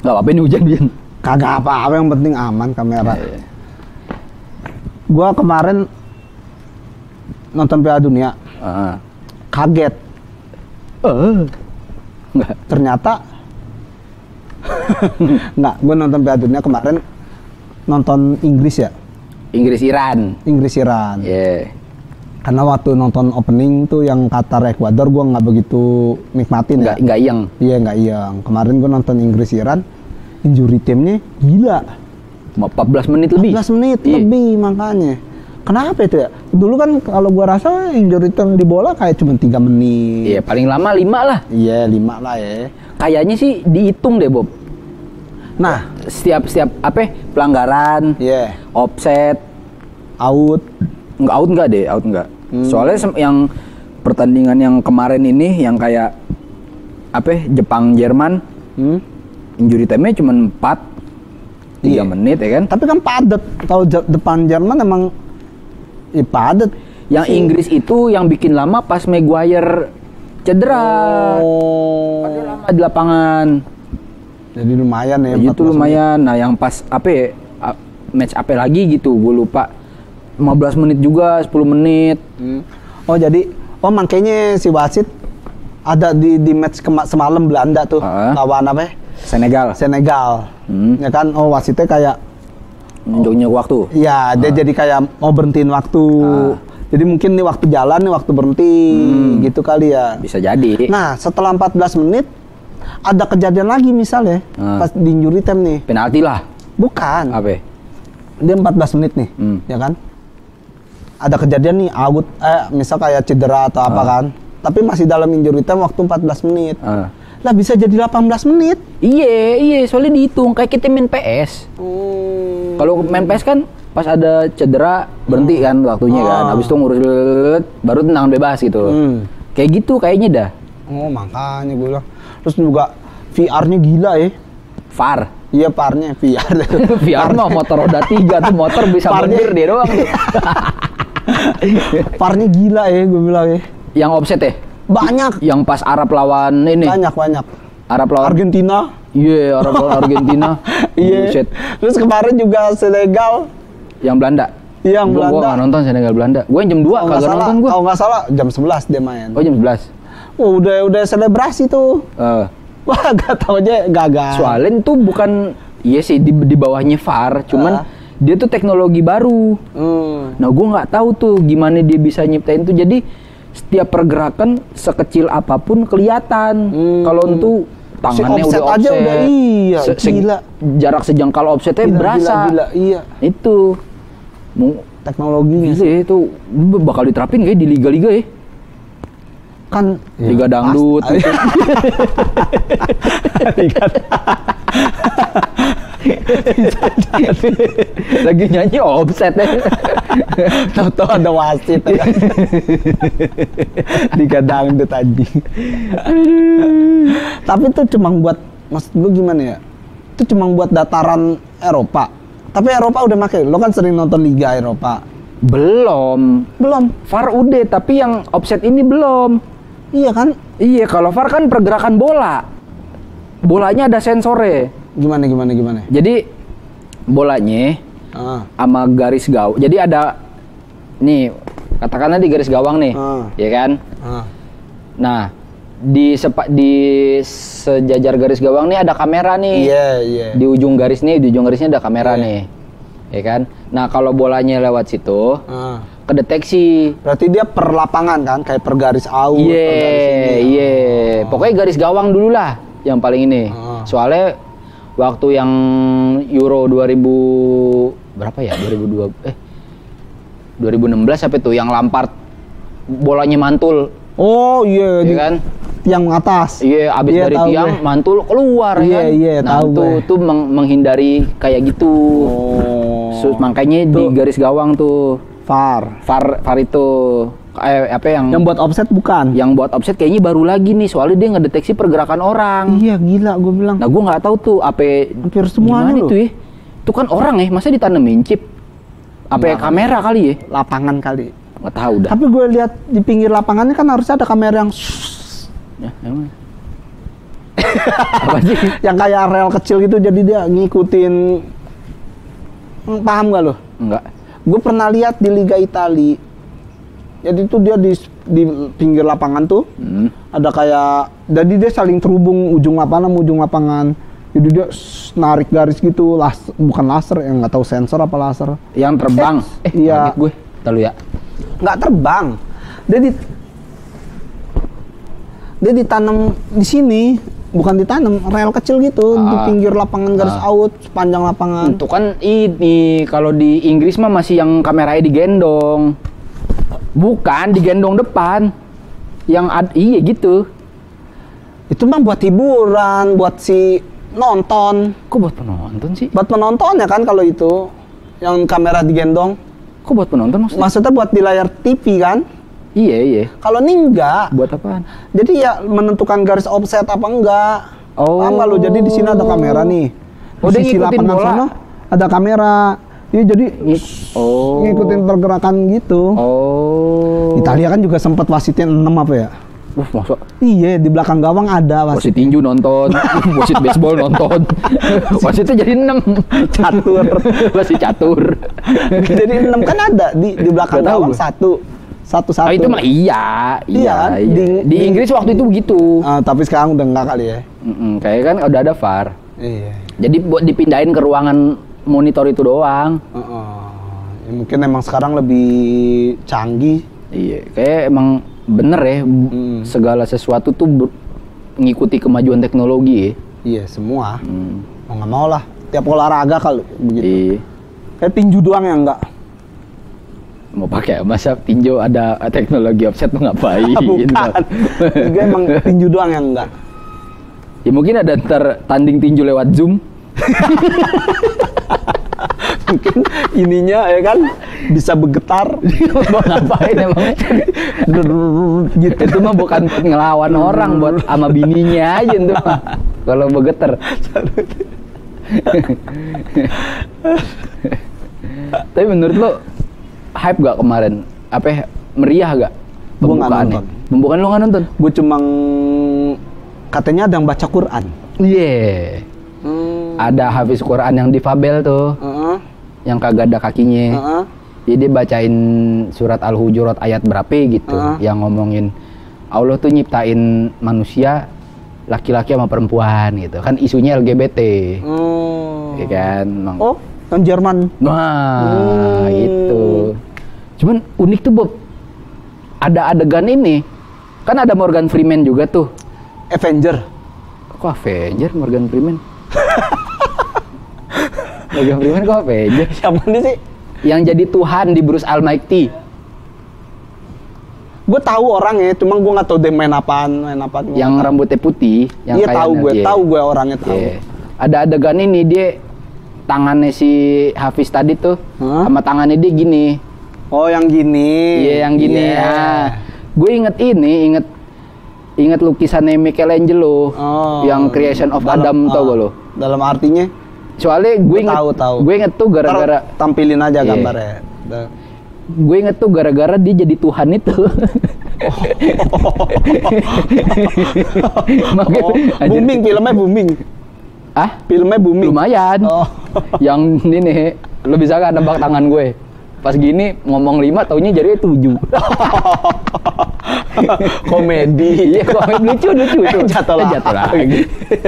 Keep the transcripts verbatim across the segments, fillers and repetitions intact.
Nggak apa-apa ini hujan-hujan. Kagak apa-apa, yang penting aman kamera. Eh. Gua kemarin nonton Piala Dunia, Uh. kaget. Uh. Nggak. Ternyata nggak, gue nonton Piala Dunia kemarin nonton Inggris ya, Inggris Iran. Inggris Iran. Yeah. Karena waktu nonton opening tuh yang Qatar Ekuador gue nggak begitu nikmatin Nggak ya. nggak yang. Iya nggak yang. Kemarin gue nonton Inggris Iran, injury time-nya gila. empat belas menit lebih. empat belas menit Iya. lebih makanya. Kenapa itu ya? Dulu kan kalau gue rasa injury time di bola kayak cuma tiga menit. Iya, paling lama lima lah. Iya lima lah ya. Kayaknya sih dihitung deh, Bob. Nah, Setiap setiap apa? Pelanggaran, iya. offset, Out. nggak out nggak deh, out nggak. Hmm. Soalnya sem- yang pertandingan yang kemarin ini yang kayak apa? Jepang Jerman, Hmm? injury time-nya cuma empat Iya. tiga menit ya kan. Tapi kan padat. Kalau Je- depan Jerman emang ya padat. Yang Si- Inggris itu yang bikin lama pas Maguire cedera. Oh. Padahal lama di lapangan. Jadi lumayan ya. Ya, itu empat belas lumayan. Nah, yang pas apa ya, a- match apa lagi gitu, gue lupa. lima belas menit juga, sepuluh menit. menit. Hmm. Oh jadi, oh makanya si wasit ada di di match kema- semalam Belanda tuh Ah. lawan apa? ya? Senegal. Senegal. Hmm. Ya kan, oh wasitnya kayak, Nunjuk-nunjuk waktu. ya dia jadi kayak mau berhentiin waktu. Ah. Jadi mungkin nih waktu jalan nih waktu berhenti Hmm. gitu kali ya. Bisa jadi. Nah setelah empat belas menit ada kejadian lagi misalnya Ah. pas di injury time nih. Penalti lah. Bukan. Apa? Dia empat belas menit nih, Hmm. ya kan? Ada kejadian nih out, eh misal kayak cedera atau apa Ah. kan? Tapi masih dalam injury time waktu empat belas menit. Ah. Lah bisa jadi delapan belas menit. Iya, iya, soalnya dihitung kayak kita main P S. Hmm. Kalau main P S kan pas ada cedera berhenti kan waktunya Ah. kan. Habis itu ngurus baru tenang bebas gitu. Hmm. Kayak gitu kayaknya dah. Oh makanya gue bilang. Terus juga V R-nya gila ya. V A R. Iya V R-nya V R. V R mah motor roda tiga tuh, motor bisa Parnya- mundur dia doang. V R-nya gila ya gue bilang ya. Yang offset ya? Banyak. Yang pas Arab lawan ini. Banyak banyak. Arab lawan Argentina. Iya, Arab lawan Argentina. Iya. Buset. Terus kemarin juga Senegal. Yang Belanda. Yang Gua- Gua Belanda. nggak nonton Senegal Belanda. Gue jam dua Kalau nggak kagak salah, nonton gue. kalau nggak salah jam sebelas dia main. Oh jam sebelas. Oh, udah udah selebrasi tuh. Eh, Wah, gak tau aja gagal. soalnya itu bukan, iya sih di, di bawahnya V A R, cuman Ah. dia tuh teknologi baru. Hmm. Nah gue nggak tahu tuh gimana dia bisa nyiptain tuh. Jadi setiap pergerakan sekecil apapun kelihatan. Hmm. Kalau untuk tangannya offset udah aja offset, udah, iya, se- se- gila. jarak sejengkal offsetnya Gila, berasa. Gila, gila, iya. Itu Mu- Teknologinya gila ya, itu bakal diterapin kayak di liga-liga ya. kan Liga dangdut. pasti- gitu. Liga Lagi nyanyi offset ya. tahu-tahu ada wasit ya kan? Liga dangdut anjing. Tapi itu cuma buat, maksud gue gimana ya? Itu cuma buat dataran Eropa. Tapi Eropa udah pakai. Lo kan sering nonton Liga Eropa. Belum. Belum. V A R udah, tapi yang offset ini belum. Iya kan? Iya, kalau V A R kan pergerakan bola. Bolanya ada sensornya. Gimana gimana gimana? Jadi bolanya Ah. sama garis gawang. Jadi ada nih, katakanlah di garis gawang nih, Ah. ya kan? Ah. Nah, di sepa, di sejajar garis gawang nih ada kamera nih. Iya, iya. Di ujung garis nih, di ujung garisnya ada kamera Iya. nih. Ya kan? Nah, kalau bolanya lewat situ, Ah. kedeteksi. Berarti dia per lapangan kan, kayak per garis out, per garis Iya, ini. iya. Oh. Pokoknya garis gawang dulu lah yang paling ini. Ah. Soalnya waktu yang Euro dua ribu berapa ya? dua ribu dua eh dua ribu enam belas apa tuh yang Lampard bolanya mantul, Oh iya, ya di kan? tiang atas. Iya, abis Iya, dari tahu tiang gue. mantul keluar Iya, kan. iya, nah, tahu tuh gue. tuh meng- menghindari kayak gitu. Oh. So, makanya di Tuh. garis gawang tuh V A R. V A R V A R itu eh, apa yang Yang buat offset bukan? yang buat offset kayaknya baru lagi nih, soalnya dia ngedeteksi pergerakan orang. Iya gila, gue bilang. Nah, gue nggak tahu tuh apa Hampir semuanya gimana loh. itu ya. Itu kan orang ya, masa ditanemin chip? Apa ya, Nah. kamera kali ya? Lapangan kali. Nggak tahu dah. Tapi gue lihat di pinggir lapangannya kan harusnya ada kamera yang Ya, emang. Apa sih? Yang kayak rel kecil gitu, jadi dia ngikutin. Hmm, paham gak lo? Enggak. Gue pernah lihat di Liga Italia. Jadi tuh dia di di pinggir lapangan tuh Hmm. ada kayak, jadi dia saling terhubung ujung lapangan sama ujung lapangan. Jadi dia s- narik garis gitu, las, bukan laser, yang nggak tahu sensor apa laser. Yang terbang. Eh, iya. kaget gue. Tahu ya. Nggak terbang. Dia di dia ditanam di sini, bukan ditanam, rel kecil gitu di Ah. pinggir lapangan garis Ah. out sepanjang lapangan. Itu kan ini kalau di Inggris mah masih yang kameranya digendong. Bukan digendong depan. Yang ad, iya gitu. Itu mah buat hiburan, buat si nonton, Kok buat penonton sih? buat penonton ya kan kalau itu yang kamera digendong. Kok buat penonton maksudnya? Maksudnya buat di layar T V kan? Iya, iya. Kalau ini enggak. Buat apaan? Jadi ya menentukan garis offset apa enggak. Oh. Paham nggak lu? Jadi di sini ada kamera nih. Oh, dia Di sisi ngikutin lapangan bola. sana ada kamera. Iya, jadi Oh. ngikutin pergerakan gitu. Oh. Italia kan juga sempat wasitnya enam apa ya? Wah, masa Iya, di belakang gawang ada wasit. wasit tinju nonton, wasit baseball nonton. Wasitnya jadi enam. Catur. Wasit catur. Jadi enam kan ada di di belakang Nggak tahu gawang gue. satu. Satu-satu. Ah, itu mah iya. Iya Iya, kan? iya. Di- Di, di- Inggris waktu itu begitu. Ah, tapi sekarang udah enggak kali ya. Mm-mm, kayak kan udah ada V A R. Iya. Jadi buat dipindahin ke ruangan monitor itu doang. Heeh. Ya, mungkin emang sekarang lebih canggih. Iya, kayak emang bener ya. b- Mm. Segala sesuatu tuh ber- ngikuti kemajuan teknologi ya. Iya, semua. Hmm, Mau nggak mau lah. Tiap olahraga kalau begitu. iya. Kayak tinju doang ya enggak? Mau pakai masa tinju ada teknologi offset mau ngapain? Bukan. Juga emang tinju doang yang enggak. Ya mungkin ada ntar tanding tinju lewat Zoom. Mungkin ininya ya kan bisa bergetar. Mau ngapain emang? gitu. Itu mah bukan buat ngelawan orang, buat sama bininya aja itu mah. Kalau begeter. Tapi menurut lo hype gak kemarin? Apa ya, meriah gak? Gua nggak Pembukaannya? nonton. Pembukaan lo nggak nonton? Gue cuma katanya ada yang baca Quran. Iya. Hmm. Ada hafiz Quran yang difabel tuh, Heeh. yang kagak ada kakinya. Heeh. Jadi dia bacain surat Al-Hujurat ayat berapa gitu, Uh. yang ngomongin Allah tuh nyiptain manusia laki-laki sama perempuan gitu. Kan isunya L G B T. Hmm. Ya kan? Emang- Oh, yang Jerman. Nah, Hmm. itu. Cuman unik tuh Bob. Ada adegan ini. Kan ada Morgan Freeman juga tuh. Avenger. Kok Avenger Morgan Freeman? Morgan Freeman kok Avenger? Siapa nih sih? Yang jadi Tuhan di Bruce Almighty. Gue tahu orangnya, cuma gue nggak tahu dia main apaan, main apaan. Yang rambutnya putih. Yang Iya kayak tahu gue, iya. tahu gue orangnya tahu. Iya. Ada adegan ini dia tangannya si Hafiz tadi tuh Hah? sama tangannya dia gini. Oh, yang gini. Iya yang gini. Iya. Ah, gue inget ini, inget inget lukisannya Michelangelo Oh. yang Creation of Adam, Dalam- tau ah, gak lo? Dalam artinya? Soalnya gue Gue inget, tahu, tahu. gue inget tuh gara-gara, Ntar tampilin aja Iya. gambarnya. Da- gue inget tuh gara-gara dia jadi Tuhan itu. Makanya- Oh, anjir. booming filmnya booming. Ah, Filmnya booming. lumayan. Oh. Yang ini nih, lo bisa gak nebak tangan gue? Pas gini ngomong lima, taunya jadinya tujuh. Komedi. Iya, komedi lucu lucu Eh, tuh. jatuh Eh, lagi. jatuh lagi.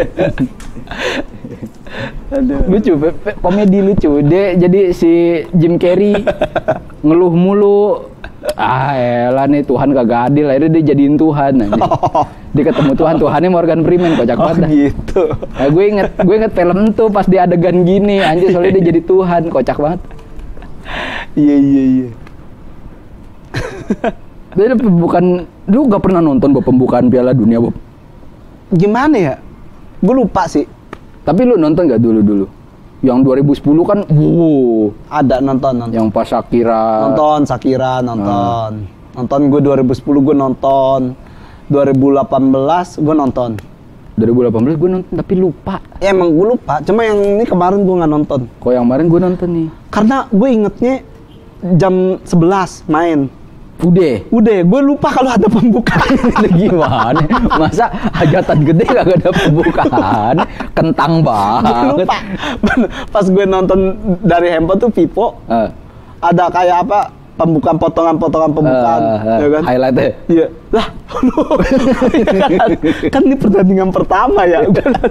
Lucu, pe- pe- komedi lucu. Dia jadi si Jim Carrey ngeluh mulu. Ah, elah nih Tuhan kagak adil. Akhirnya dia jadiin Tuhan anjir. Dia ketemu Tuhan, Tuhannya Morgan Freeman, kocak Oh, banget dah. gitu. Nah, gue inget, gue inget film tuh pas dia adegan gini, anjir soalnya dia jadi Tuhan, kocak banget. Iya, iya, iya. Dia bukan, lu gak pernah nonton Bob, pembukaan Piala Dunia Bob? Gimana ya? Gue lupa sih. Tapi lu nonton gak dulu-dulu? Yang dua ribu sepuluh kan, wow, Ada nonton, nonton. yang pas Shakira. Nonton, Shakira nonton. Nonton gue dua ribu sepuluh gue nonton. dua ribu delapan belas gue nonton. dua ribu delapan belas gue nonton tapi lupa. Ya emang gue lupa, cuma yang ini kemarin gue nggak nonton. Kok yang kemarin gue nonton nih. Karena gue ingetnya jam sebelas main. Udah. Udah, gue lupa kalau ada pembukaan. Gimana? Masa hajatan gede gak ada pembukaan? Kentang Gue banget. lupa. Pas gue nonton dari handphone tuh Vivo, Uh, ada kayak apa? Pembukaan potongan-potongan pembukaan, uh, uh, ya kan? highlightnya. Iya. Lah, kan, kan ini pertandingan pertama ya.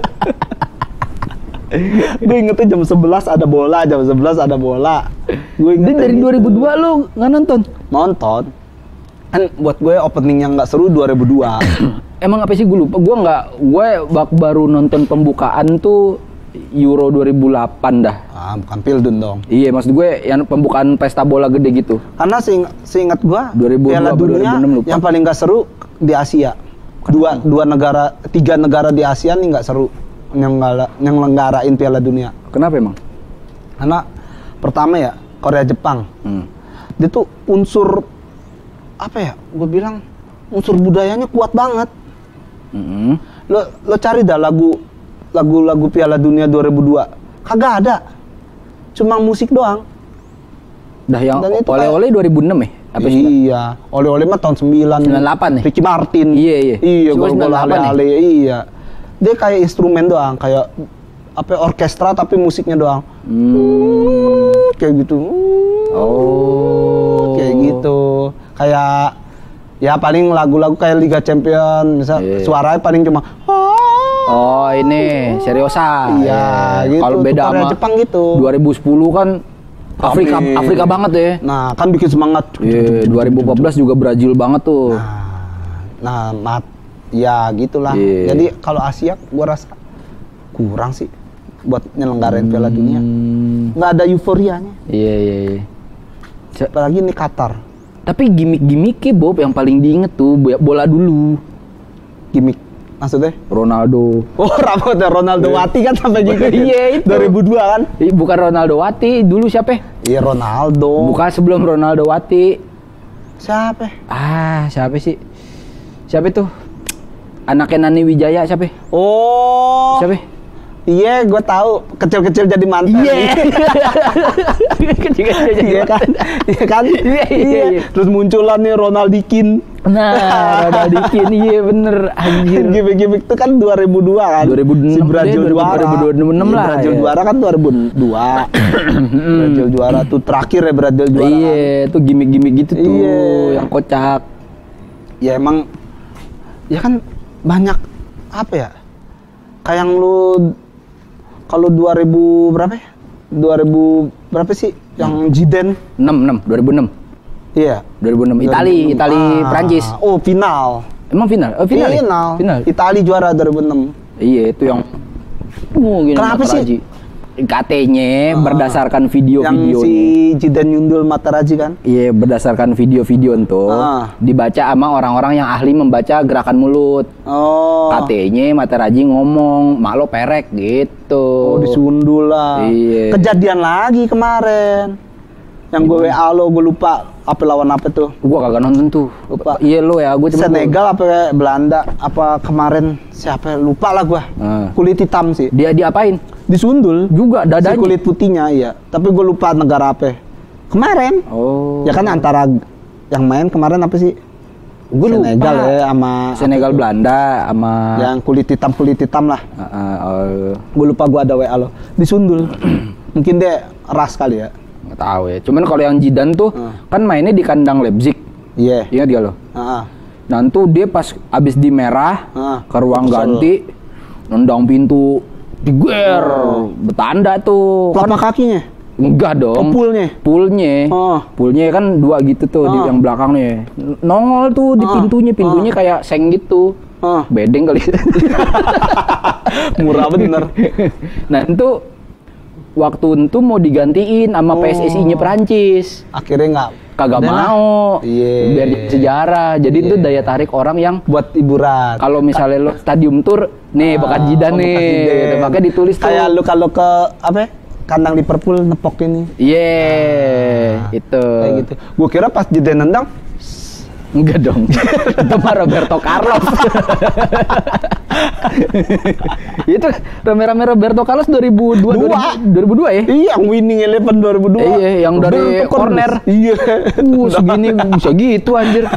Gue ingetnya jam sebelas ada bola, jam sebelas ada bola. Gue Dan ingetnya dari gitu. dua ribu dua lu nggak nonton? Nonton. Kan buat gue opening yang nggak seru dua ribu dua. Emang apa sih gue lupa? Gue nggak, gue bak baru nonton pembukaan tuh Euro dua ribu delapan dah. Ah, bukan Pildun dong. Iya, maksud gue yang pembukaan pesta bola gede gitu. Karena sing seingat gue dua ribu dua Piala atau Dunia dua ribu enam lupa. yang paling nggak seru di Asia. Dua dua negara, tiga negara di Asia nih nggak seru yang nggak yang lenggarain Piala Dunia. Kenapa emang? Karena pertama ya Korea Jepang. Hmm. Dia tuh unsur apa ya? Gue bilang unsur budayanya kuat banget. Mm-hmm. Lo lo cari dah lagu lagu-lagu Piala Dunia dua ribu dua. Kagak ada. Cuma musik doang. Dah yang Dan itu oleh-oleh dua ribu enam ya? Apa sih? Iya. Oleh-oleh mah tahun sembilan. sembilan puluh delapan ya? Ricky Martin. Iya, iya. Iya, Cuma gol-gol sembilan puluh delapan ale-ale. Iya. Dia kayak instrumen doang, kayak apa orkestra tapi musiknya doang. Hmm. Kayak gitu. Oh. Kayak gitu. Kayak ya paling lagu-lagu kayak Liga Champion, misal Iya. suaranya paling cuma Oh, ini Seriosa. Iya, gitu. Kalau beda Korea sama Jepang gitu. dua ribu sepuluh kan Afrika Rame. Afrika banget ya. Nah, kan bikin semangat. Iya, dua ribu empat belas juga Brazil banget tuh. Nah, nah mat, ya gitulah. Iya. Jadi kalau Asia, gua rasa kurang sih buat nyelenggarain Piala Dunia. Hmm. Nggak ada euforianya. Iya, iya, iya. Ca- Apalagi nih Qatar, Tapi gimmick-gimmicknya Bob yang paling diinget tuh bola dulu. gimmick. Maksudnya? Ronaldo. Oh, rambutnya Ronaldo Wati kan sampai gitu. Iya, itu. dua ribu dua kan? Ih, bukan Ronaldo Wati, dulu siapa? Iya, Ronaldo. Bukan sebelum Ronaldo Wati. Siapa? Ah, siapa sih? Siapa itu? Anaknya Nani Wijaya siapa? Oh. Siapa? Iya, gue tahu. Kecil-kecil jadi mantan. Iya. Kecil-kecil jadi Iya kan? Iya kan? Iya, iya, iya. Terus munculan nih Ronaldikin. Nah, Ronaldikin, iya bener, anjir. Gimmick-gimmick itu kan dua ribu dua kan? dua ribu enam si Brazil deh, juara. dua ribu enam Iya, lah, Brazil ya. juara kan dua ribu dua. Brazil juara tuh terakhir ya Brazil juara. Iya, Kan? tuh gimmick-gimmick gitu tuh, Iya. yang kocak. Ya emang ya kan banyak apa ya? Kayak yang lu kalau dua ribu berapa ya? dua ribu berapa sih yang Zidane? enam, enam, dua ribu enam. Iya. dua ribu enam. Itali, Itali, Ah. Prancis. Oh, final. Emang final? Oh, final. ya? Final. Final. Itali juara dua ribu enam. Iya, itu yang uh, gini Kenapa sih? Materazzi. Katanya Ah. berdasarkan Yang video-video si Zidane nyundul Materazzi kan? Iya, berdasarkan video-video itu Ah. dibaca sama orang-orang yang ahli membaca gerakan mulut. Oh. Katanya Materazzi ngomong, "Mak lo perek," gitu. Oh, disundul lah. Iya. Kejadian lagi kemarin. Yang gue W A lo, gue lupa apa lawan apa tuh. Gua kagak nonton tuh. Lupa. Iya lo ya, gua cuma Senegal apa Belanda apa kemarin siapa lupa lah gua. Ah. Kulit hitam sih. Dia diapain? Disundul Juga si dadanya. kulit putihnya iya. Tapi gue lupa negara apa. Kemarin. Oh. Ya kan antara yang main kemarin apa sih? Gua lupa. Senegal ya sama Senegal Belanda sama yang kulit hitam kulit hitam lah. Uh, uh, uh, Gue lupa gua ada W A lo. Disundul. Mungkin dia ras kali ya. nggak tahu ya. Cuman kalau yang Zidane tuh Hmm. kan mainnya di kandang Leipzig. Iya. Ingat dia lo? Heeh. Nah tuh dia pas abis di merah Ah, ke ruang kesel. ganti, nendang pintu, diger, Oh. bertanda tuh. Telapak kakinya. Enggak dong. Oh, poolnya? Poolnya. Oh. Poolnya kan dua gitu tuh di Oh. yang belakangnya. Nongol tuh di Oh. pintunya, pintunya Oh. kayak seng gitu. Oh. Bedeng kali. Murah bener. Nah itu waktu itu mau digantiin sama Oh. P S S I-nya Perancis. Akhirnya nggak. Kagak Udah lah. mau. Iya. Biar jadi sejarah. Jadi itu Iya. daya tarik orang yang Buat hiburan. kalau misalnya lo stadium tour nih Ah, bekas Zidane oh, nih, bekas Zidane. gitu. Makanya ditulis tuh. Kayak lu kalau ke apa? ya, Kandang Liverpool nepok ini. Iya, Ah, itu. Kayak gitu. Gua kira pas Zidane nendang Enggak dong. Itu mah Roberto Carlos. Itu rame-rame Roberto Carlos dua ribu dua, Dua. dua ribu dua ya? Iya, yang winning eleven dua ribu dua. Iya, yang dari Roberto corner. Carlos. Iya. Uh, segini bisa gitu anjir.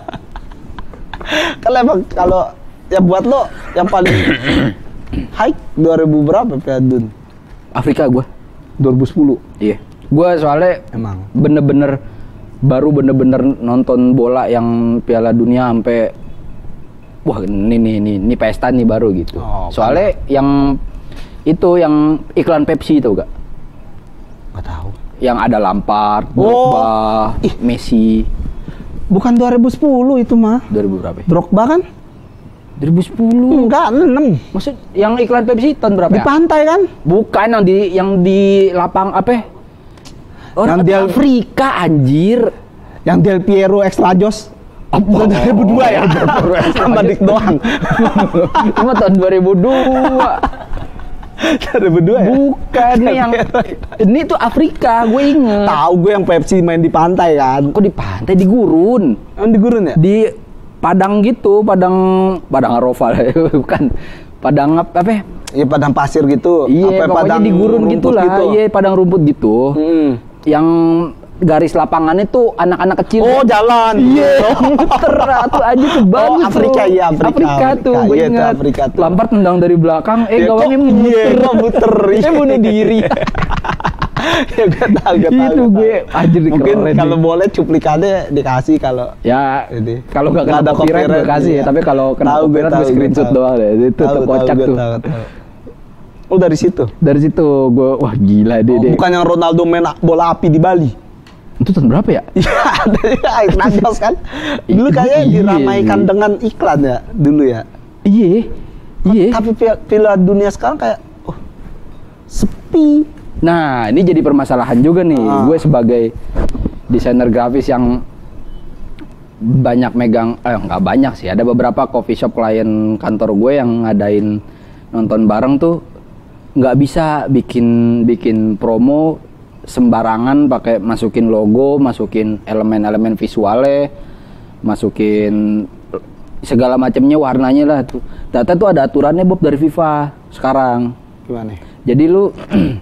Kalau emang kalau ya buat lo yang paling high dua ribu berapa Piala Dun? Afrika gua. dua ribu sepuluh. Iya. Gua soalnya Emang. bener-bener baru bener-bener nonton bola yang Piala Dunia sampai wah ini nih ini ini pesta nih baru gitu. Oh, soalnya yang itu yang iklan Pepsi itu gak? Gak tahu. Yang ada Lampard, Oh. Drogba, Ih. Messi. Bukan dua ribu sepuluh itu mah. dua ribu berapa? Ya? Drogba kan? dua ribu sepuluh. Enggak, enam. Maksud yang iklan Pepsi tahun berapa Di ya? pantai kan? Bukan yang di yang di lapang apa? ya? Orang Yang dia- Afrika anjir. Yang Del Piero Extra Jos. Apa? dua ribu dua ya? Sama Dik doang. Cuma tahun dua ribu dua. dua ribu dua ya? Bukan nih yang ini tuh Afrika, gue inget. Tahu gue yang Pepsi main di pantai kan? Kok di pantai di gurun, Yang di gurun ya? di padang gitu, padang padang Arafah bukan padang apa? apa? Iya, padang pasir gitu. Iya, Apa pokoknya di gurun rumput gitulah. gitu? Iya, padang rumput gitu. Hmm. Yang garis lapangannya tuh anak-anak kecil. Oh, jalan. Iya, muter tuh aja tuh bagus Oh, Afrika, tuh. iya, Afrika, Afrika tuh, Afrika. gue Iya, tuh, ingat. Afrika tuh. Lampard tendang dari belakang, eh Ya, gawangnya kok- muter. iya, kok muter. Eh bunuh diri. Ya, gue tahu, gue tahu. Itu gue gue tahu. anjir Mungkin keren kalau nih. boleh cuplikannya dikasih kalau Ya, Jadi, kalau nggak kena nggak ada copyright gue copyright, kasih ya. iya. Tapi kalau kena Tahu, gue copyright gue tahu, gue screenshot tahu. doang deh. Itu Tahu, tuh tahu, kocak gue tuh. tahu, tahu. Oh, dari situ. Dari situ gue wah gila deh. Oh, deh. bukan yang Ronaldo main bola api di Bali. Itu tahun berapa ya? Iya, ada ya, Najos kan. Dulu kayaknya Iya diramaikan sih. dengan iklan ya, dulu ya. Iya. Iya. Tapi Piala Piala Dunia sekarang kayak oh, sepi. Nah, ini jadi permasalahan juga nih. Ah. Gue sebagai desainer grafis yang banyak megang, eh nggak banyak sih. Ada beberapa coffee shop klien kantor gue yang ngadain nonton bareng tuh nggak bisa bikin bikin promo sembarangan pakai masukin logo, masukin elemen-elemen visualnya, masukin segala macamnya warnanya lah tuh. Data tuh ada aturannya Bob dari FIFA sekarang. Gimana? Jadi lu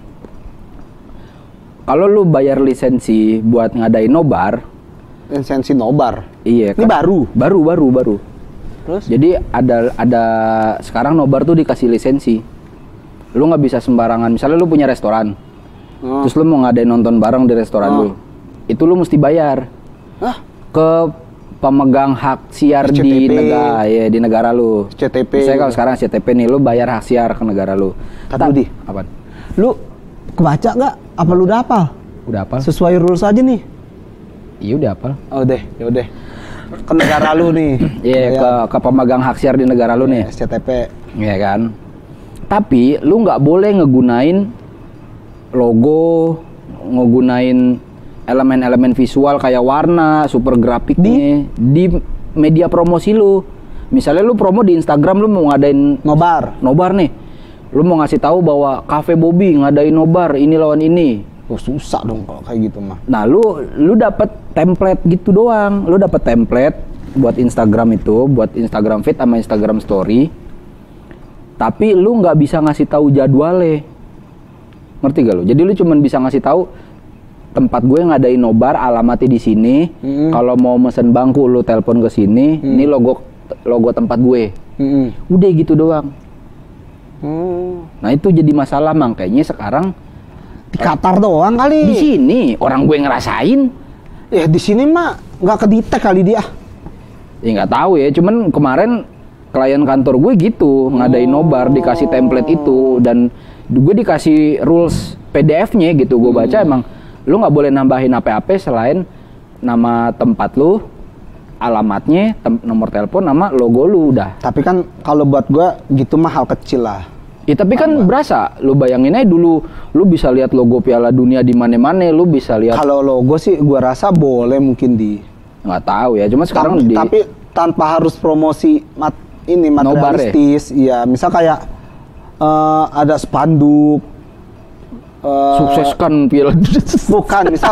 kalau lu bayar lisensi buat ngadain nobar, Lisensi nobar. iya Ini baru. baru baru baru. Terus? Jadi ada ada sekarang nobar tuh dikasih lisensi. Lu nggak bisa sembarangan. Misalnya lu punya restoran, Oh. terus lu mau ngadain nonton bareng di restoran Oh. lu, itu lu mesti bayar Hah? ke pemegang hak siar S C T P. di negara, ya di negara lu. S C T P. Misalnya kalau sekarang S C T P nih, lu bayar hak siar ke negara lu. Tar dulu, Di. Apaan? Lu kebaca nggak? Apa lu udah hafal? Udah apa? Sesuai rules aja nih. Iya udah apa? Oh deh, ya udah. Ke negara lu nih. Iya, ke, ke pemegang hak siar di negara lu nih. S C T P. Iya kan? Tapi lu nggak boleh ngegunain logo, ngegunain elemen-elemen visual kayak warna, super grafiknya di media promosi lu. Misalnya lu promo di Instagram, lu mau ngadain Nobar. nobar nih. Lu mau ngasih tahu bahwa Cafe Bobby ngadain nobar ini lawan ini. Oh, susah dong kalau kayak gitu mah. Nah, lu lu dapat template gitu doang. Lu dapat template buat Instagram itu, buat Instagram feed sama Instagram story. Tapi lu nggak bisa ngasih tahu jadwalnya. Ngerti gak lu? Jadi lu cuman bisa ngasih tahu tempat gue ngadain nobar, alamatnya di sini. Mm-mm. Kalau mau mesen bangku lu telepon ke sini. Ini logo logo tempat gue. Mm-mm. Udah gitu doang. Hmm. Nah, itu jadi masalah, makanya sekarang Di Qatar doang di kali. sini orang gue ngerasain. Ya di sini mah nggak kedetek kali dia. Ya nggak tahu ya, cuman kemarin klien kantor gue gitu ngadain nobar, dikasih template itu, dan gue dikasih rules P D F-nya gitu. Gue baca emang lu nggak boleh nambahin apa-apa selain nama tempat lu, alamatnya, tem- nomor telepon, nama logo lu udah. Tapi kan kalau buat gua gitu mah hal kecil lah. Ya tapi kan berasa, lu bayangin aja dulu, lu bisa lihat logo Piala Dunia di mana-mana, lu bisa lihat. Kalau logo sih gua rasa boleh mungkin di. Nggak tahu ya, cuma sekarang tapi, di tapi tanpa harus promosi mat, ini Nobar ya? materialistis. Iya, misal kayak eh, ada spanduk eh, Sukseskan Piala Dunia. bukan misal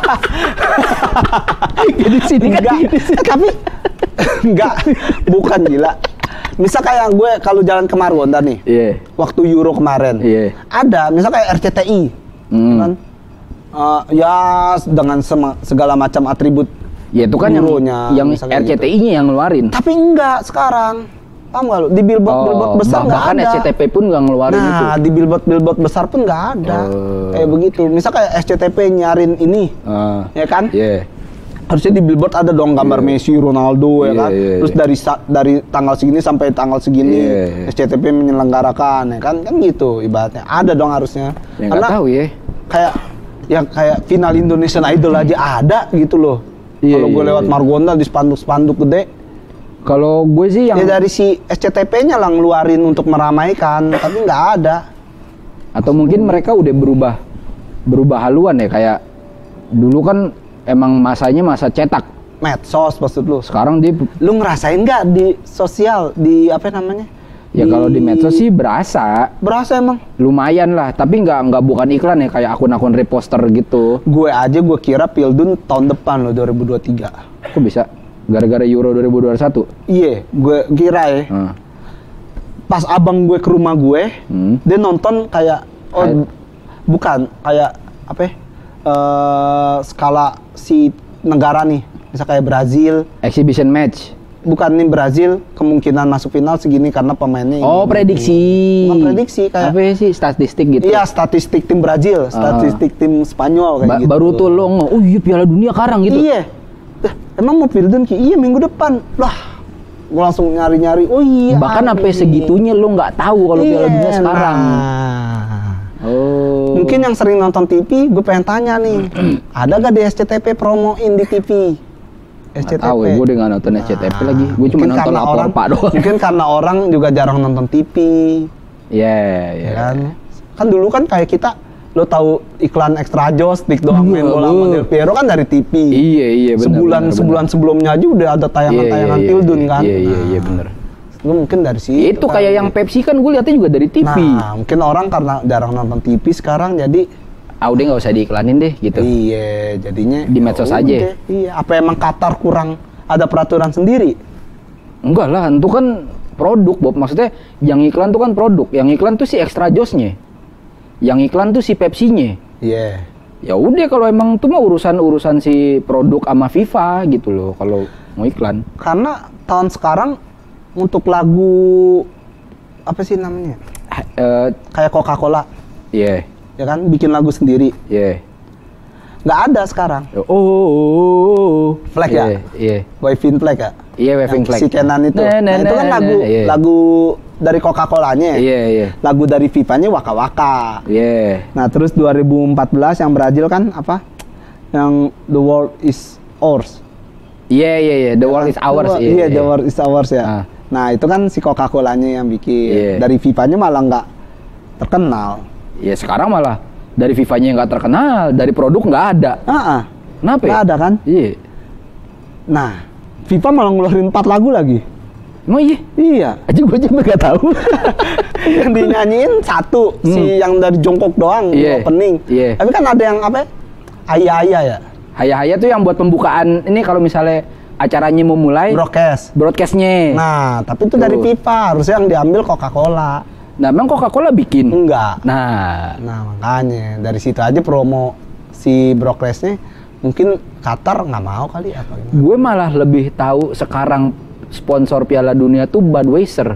Di sini kan. enggak, tapi enggak, bukan gila. Misal kayak gue kalau jalan ke Margonda nih, Iya. waktu Euro kemarin, Iya. ada misal kayak R C T I, Hmm. kan? Eh, ya dengan sema- segala macam atribut. Ya itu kan yang Euronya, yang misalnya R C T I-nya yang ngeluarin. Tapi enggak sekarang, paham nggak lu? Di billboard billboard besar bah- nggak bahkan ada. S C T P pun nggak ngeluarin itu. Nah, di billboard billboard besar pun nggak ada. Oh. Kayak begitu. Misal kayak S C T P nyarin ini, Ah. ya kan? Iya. Harusnya di billboard ada dong gambar Iya. Messi, Ronaldo, ya Iya, kan? iya, Terus iya. dari sa- dari tanggal segini sampai tanggal segini Iya, iya. S C T P menyelenggarakan, ya kan? Kan gitu ibaratnya. Ada dong harusnya. Ya nggak tahu ya. kayak yang kayak final Indonesian Idol aja ada gitu loh. Iya, Kalau gue iya, lewat iya. Margonda di spanduk-spanduk gede, Kalau gue sih yang ya dari si S C T P-nya lah ngeluarin untuk meramaikan, tapi nggak ada. atau mungkin mereka udah berubah berubah haluan ya, kayak dulu kan emang masanya masa cetak. Medsos maksud lu. Sekarang dia Lu ngerasain nggak di sosial, di apa namanya? ya kalau di medsos sih berasa Berasa emang. lumayan lah, tapi nggak nggak bukan iklan ya, kayak akun-akun reposter gitu. Gue aja gue kira Pildun tahun depan loh, dua ribu dua puluh tiga. Kok bisa? Gara-gara Euro dua ribu dua puluh satu. Iya, gue kira ya. Hmm. Pas abang gue ke rumah gue, Hmm. dia nonton kayak oh Kayak- bukan kayak apa ya? Eh, skala si negara nih, misal kayak Brazil, Exhibition match. bukan nih Brazil kemungkinan masuk final segini karena pemainnya ini. Oh, prediksi. Bukan prediksi, kayak- apa ya sih, statistik gitu. Iya, statistik tim Brazil, statistik tim Spanyol kayak Ba- gitu. Baru tuh lo nge, oh iya Piala Dunia karang gitu. Iya. Eh, emang mau Pildun Ki? Iya minggu depan. Lah, gue langsung nyari-nyari. Oh iya. Bahkan ada sampai nih. segitunya lo nggak tahu kalau Piala Iya, Dunia sekarang. nah. Oh. Mungkin yang sering nonton T V, gue pengen tanya nih, ada gak di S C T P promoin di T V? S C T P. Nggak tahu ya, gue udah nggak nonton S C T P Nah, lagi. Gue cuma mungkin nonton karena orang, Aporpa doang. Mungkin karena orang juga jarang nonton T V, Iya, iya. ya kan? Kan dulu kan kayak kita, lo tahu iklan Extra Jos, Dik doang main bola Iya, model Piero kan dari T V. Iya, iya, benar. sebulan benar, sebulan benar. sebelumnya aja udah ada tayangan-tayangan Iya, iya, Pildun iya, kan. Iya, iya, iya, Nah, benar. Lu mungkin dari situ. Itu kan. kayak yang Pepsi kan gue lihatnya juga dari T V. Nah, mungkin orang karena jarang nonton T V sekarang jadi Ah udah nggak usah diiklanin deh gitu. iya, jadinya Di medsos ya aja. udah, Iya, apa emang Qatar kurang ada peraturan sendiri? Enggak lah, itu kan produk, Bob. Maksudnya yang iklan tuh kan produk. Yang iklan tuh si Extra Josnya. Yang iklan tuh si Pepsinya. Iya. Ya udah kalau emang itu mah urusan-urusan si produk sama FIFA gitu loh kalau mau iklan. Karena tahun sekarang untuk lagu apa sih namanya? Eh, Kayak Coca-Cola, Iya, ya kan bikin lagu sendiri. iya. Nggak ada sekarang. Oh, oh, oh, oh. Flag Iya, ya? Iya. Waving Flag ya? Iya, waving Yang flag. Si Kenan itu. Nah, Nah, nah, itu kan nah, lagu nah, iya. lagu dari Coca-Colanya. Iya, iya. Lagu dari FIFA-nya Waka Waka. Iya. Nah, terus dua ribu empat belas yang Brazil kan apa? Yang The World is Ours. Iya, iya, iya. The world is ours. The world- Iya, The World is Ours ya. Ah. Nah, itu kan si Coca-Colanya yang bikin. Iya. Dari FIFA-nya malah nggak terkenal. Ya sekarang malah dari FIFA-nya nggak terkenal, dari produk nggak ada. Ah, ah. Kenapa ya? Nggak ada kan? Iya. Nah, FIFA malah ngeluarin empat lagu lagi. Emang iya? Iya. Aja gue aja nggak tahu. Yang dinyanyiin satu, Hmm. si yang dari Jongkok doang, Iya. opening. Iya. Tapi kan ada yang apa? Ayah-ayah ya. Haya-haya tuh yang buat pembukaan ini kalau misalnya acaranya mau mulai Broadcast. broadcastnya. Nah, tapi itu dari Tuh. FIFA, harusnya yang diambil Coca-Cola. Nah, emang Coca-Cola bikin. Enggak. Nah, Nah, makanya dari situ aja promo si broadcastnya mungkin Qatar nggak mau kali apa gimana. gue malah lebih tahu sekarang sponsor Piala Dunia tuh Budweiser.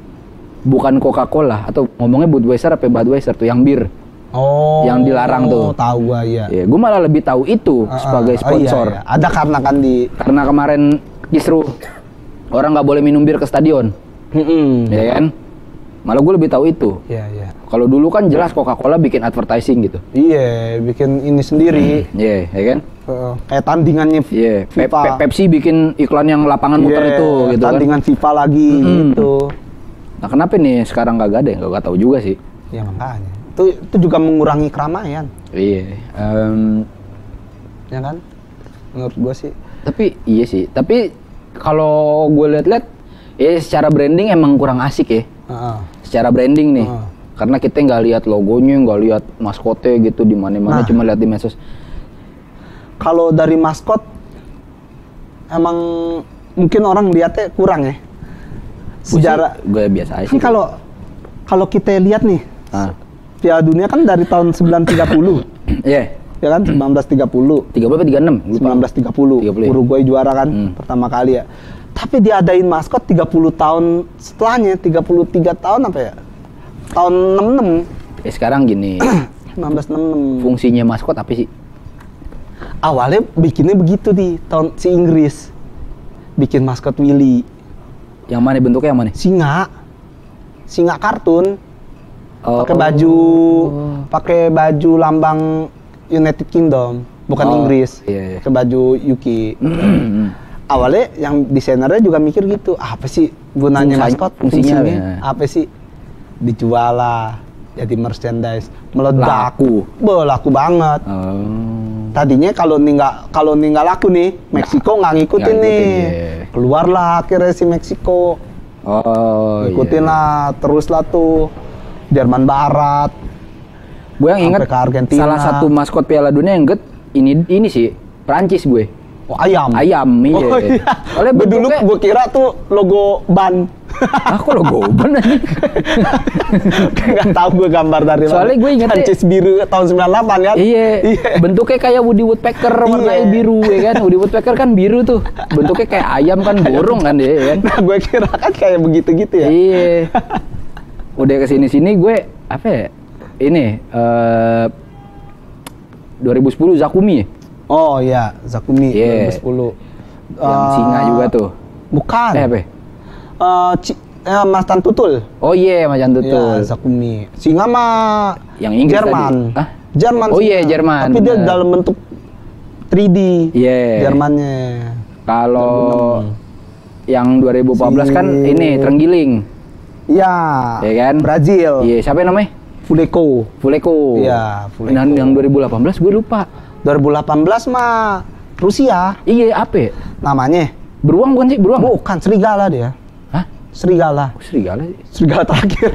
Bukan Coca-Cola, atau ngomongnya Budweiser apa Budweiser tuh yang bir. Oh. Yang dilarang tuh. Tahu gua ya. Ya, gue malah lebih tahu itu Ah, ah. sebagai Oh, iya, sponsor. iya. Ada karena kan di Karena kemarin kisruh orang nggak boleh minum bir ke stadion, Mm-mm. ya kan? Malah gue lebih tahu itu. Iya, iya. Kalau dulu kan jelas Coca-Cola bikin advertising gitu. Iya, bikin ini sendiri. Iya, ya kan? Heeh. Kayak tandingannya Iya, Pe- FIFA. Pe- Pepsi bikin iklan yang lapangan muter Iya, itu gitu kan. tandingan FIFA lagi Mm-mm. gitu. Nah, kenapa nih sekarang nggak ada? Nggak tahu juga sih. Ya makanya. Itu itu juga mengurangi keramaian, Iya. em, ya kan? Menurut gua sih. tapi iya sih. Tapi kalau gue lihat-lihat, ya secara branding emang kurang asik ya. Heeh. Secara branding nih. Heeh. Karena kita nggak lihat logonya, nggak lihat maskotnya gitu di mana-mana, Nah. cuma lihat di medsos. Kalau dari maskot emang mungkin orang lihatnya kurang ya. Sejarah gue biasa aja kan sih. kalau kalau kita lihat nih Ah. Piala Dunia kan dari tahun sembilan belas tiga puluh. Iya. Ya kan sembilan belas tiga puluh. tiga puluh tiga puluh enam? Lupa. sembilan belas tiga puluh. tiga puluh ya? Uruguay juara kan Hmm. pertama kali ya. Tapi diadain maskot tiga puluh tahun setelahnya, tiga puluh tiga tahun apa ya? Tahun enam puluh enam. Eh, sekarang gini, seribu sembilan ratus enam puluh enam. fungsinya maskot apa sih? Awalnya bikinnya begitu di tahun si Inggris. Bikin maskot Willy. Yang mana bentuknya yang mana? Singa. Singa kartun. Oh. Pakai baju pakai baju lambang United Kingdom, bukan Oh, Inggris. iya, iya. Pakai baju U K. Awalnya yang desainernya juga mikir gitu, apa sih gunanya Fungsi- maskot? fungsinya Fungsinya apa ya? apa sih? Dijual lah, jadi merchandise, meledak. Laku. Be, laku banget. Oh. Tadinya kalau nih nggak kalau nih nggak laku nih, Meksiko nggak ngikutin nggak nih. ngikutin, iya. Keluarlah akhirnya si Meksiko. Oh, Ikutin iya. lah, terus lah tuh Jerman Barat. Gue yang inget Sampai ke Argentina. salah satu maskot Piala Dunia yang get ini ini sih Prancis gue. Oh, ayam. Ayam, iya. Oh, iya. Soalnya Gue dulu bentuknya- gue kira tuh logo ban. Aku lo goban aja. Gak tahu gue gambar dari mana. Soalnya gue ingetnya- Prancis biru tahun sembilan puluh delapan kan? Iya, bentuknya kayak Woody Woodpecker warnanya Iya. biru ya kan. Woody Woodpecker kan biru tuh. Bentuknya kayak ayam kan, burung kan dia ya kan. Nah, gue kira kan kayak begitu-gitu ya. Iya. Udah kesini-sini gue apa ya? Ini eh dua ribu sepuluh Zakumi. Oh iya, Zakumi Iya. dua ribu sepuluh. Yang Eh, singa juga tuh. Bukan. Eh apa? ya? Eh, Ci- eh, Mas Tan Tutul. Oh iya, macan Iya, tutul. Zakumi. Singa mah Yang Inggris Jerman. tadi. Hah? Jerman. Oh iya, singa. Jerman, Tapi dia benar. dalam bentuk tiga D. Iya. Jermannya. Kalau yang dua ribu empat belas Si- kan ini terenggiling. Iya. Iya kan? Brazil. Iya, siapa yang namanya? Fuleco. Fuleco. Iya, Fuleco. Dan yang dua ribu delapan belas gue lupa. dua ribu delapan belas mah Rusia Iya, apa ya? namanya. Beruang bukan sih? Beruang? Bukan, serigala dia. Hah? Serigala. Oh, serigala sih. Serigala terakhir.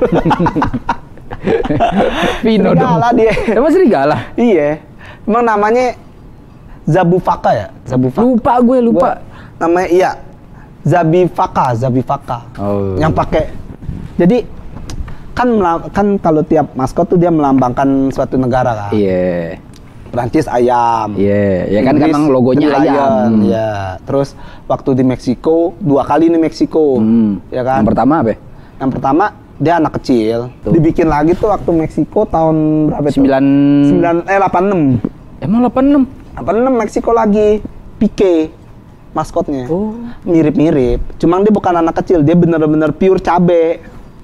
Vino dong. Serigala dia. Emang serigala? Iya. Emang namanya Zabufaka ya? Zabufaka. Lupa gue, lupa. Gua- namanya iya. Zabifaka, Zabifaka. Oh. Yang pakai. Jadi kan melam- kan kalau tiap maskot tuh dia melambangkan suatu negara kan. Iya. Prancis ayam. Iya, ya kan Inggris emang logonya lion, ayam. ya. Terus waktu di Meksiko dua kali nih Meksiko, Hmm. ya kan. Yang pertama apa? ya? Yang pertama dia anak kecil, Tuh. dibikin lagi tuh waktu Meksiko tahun berapa itu? Sembilan. Sembilan eh delapan enam. Emang delapan enam? delapan enam Meksiko lagi. Pique maskotnya. Oh. Mirip-mirip. Cuman dia bukan anak kecil, dia bener-bener pure cabe.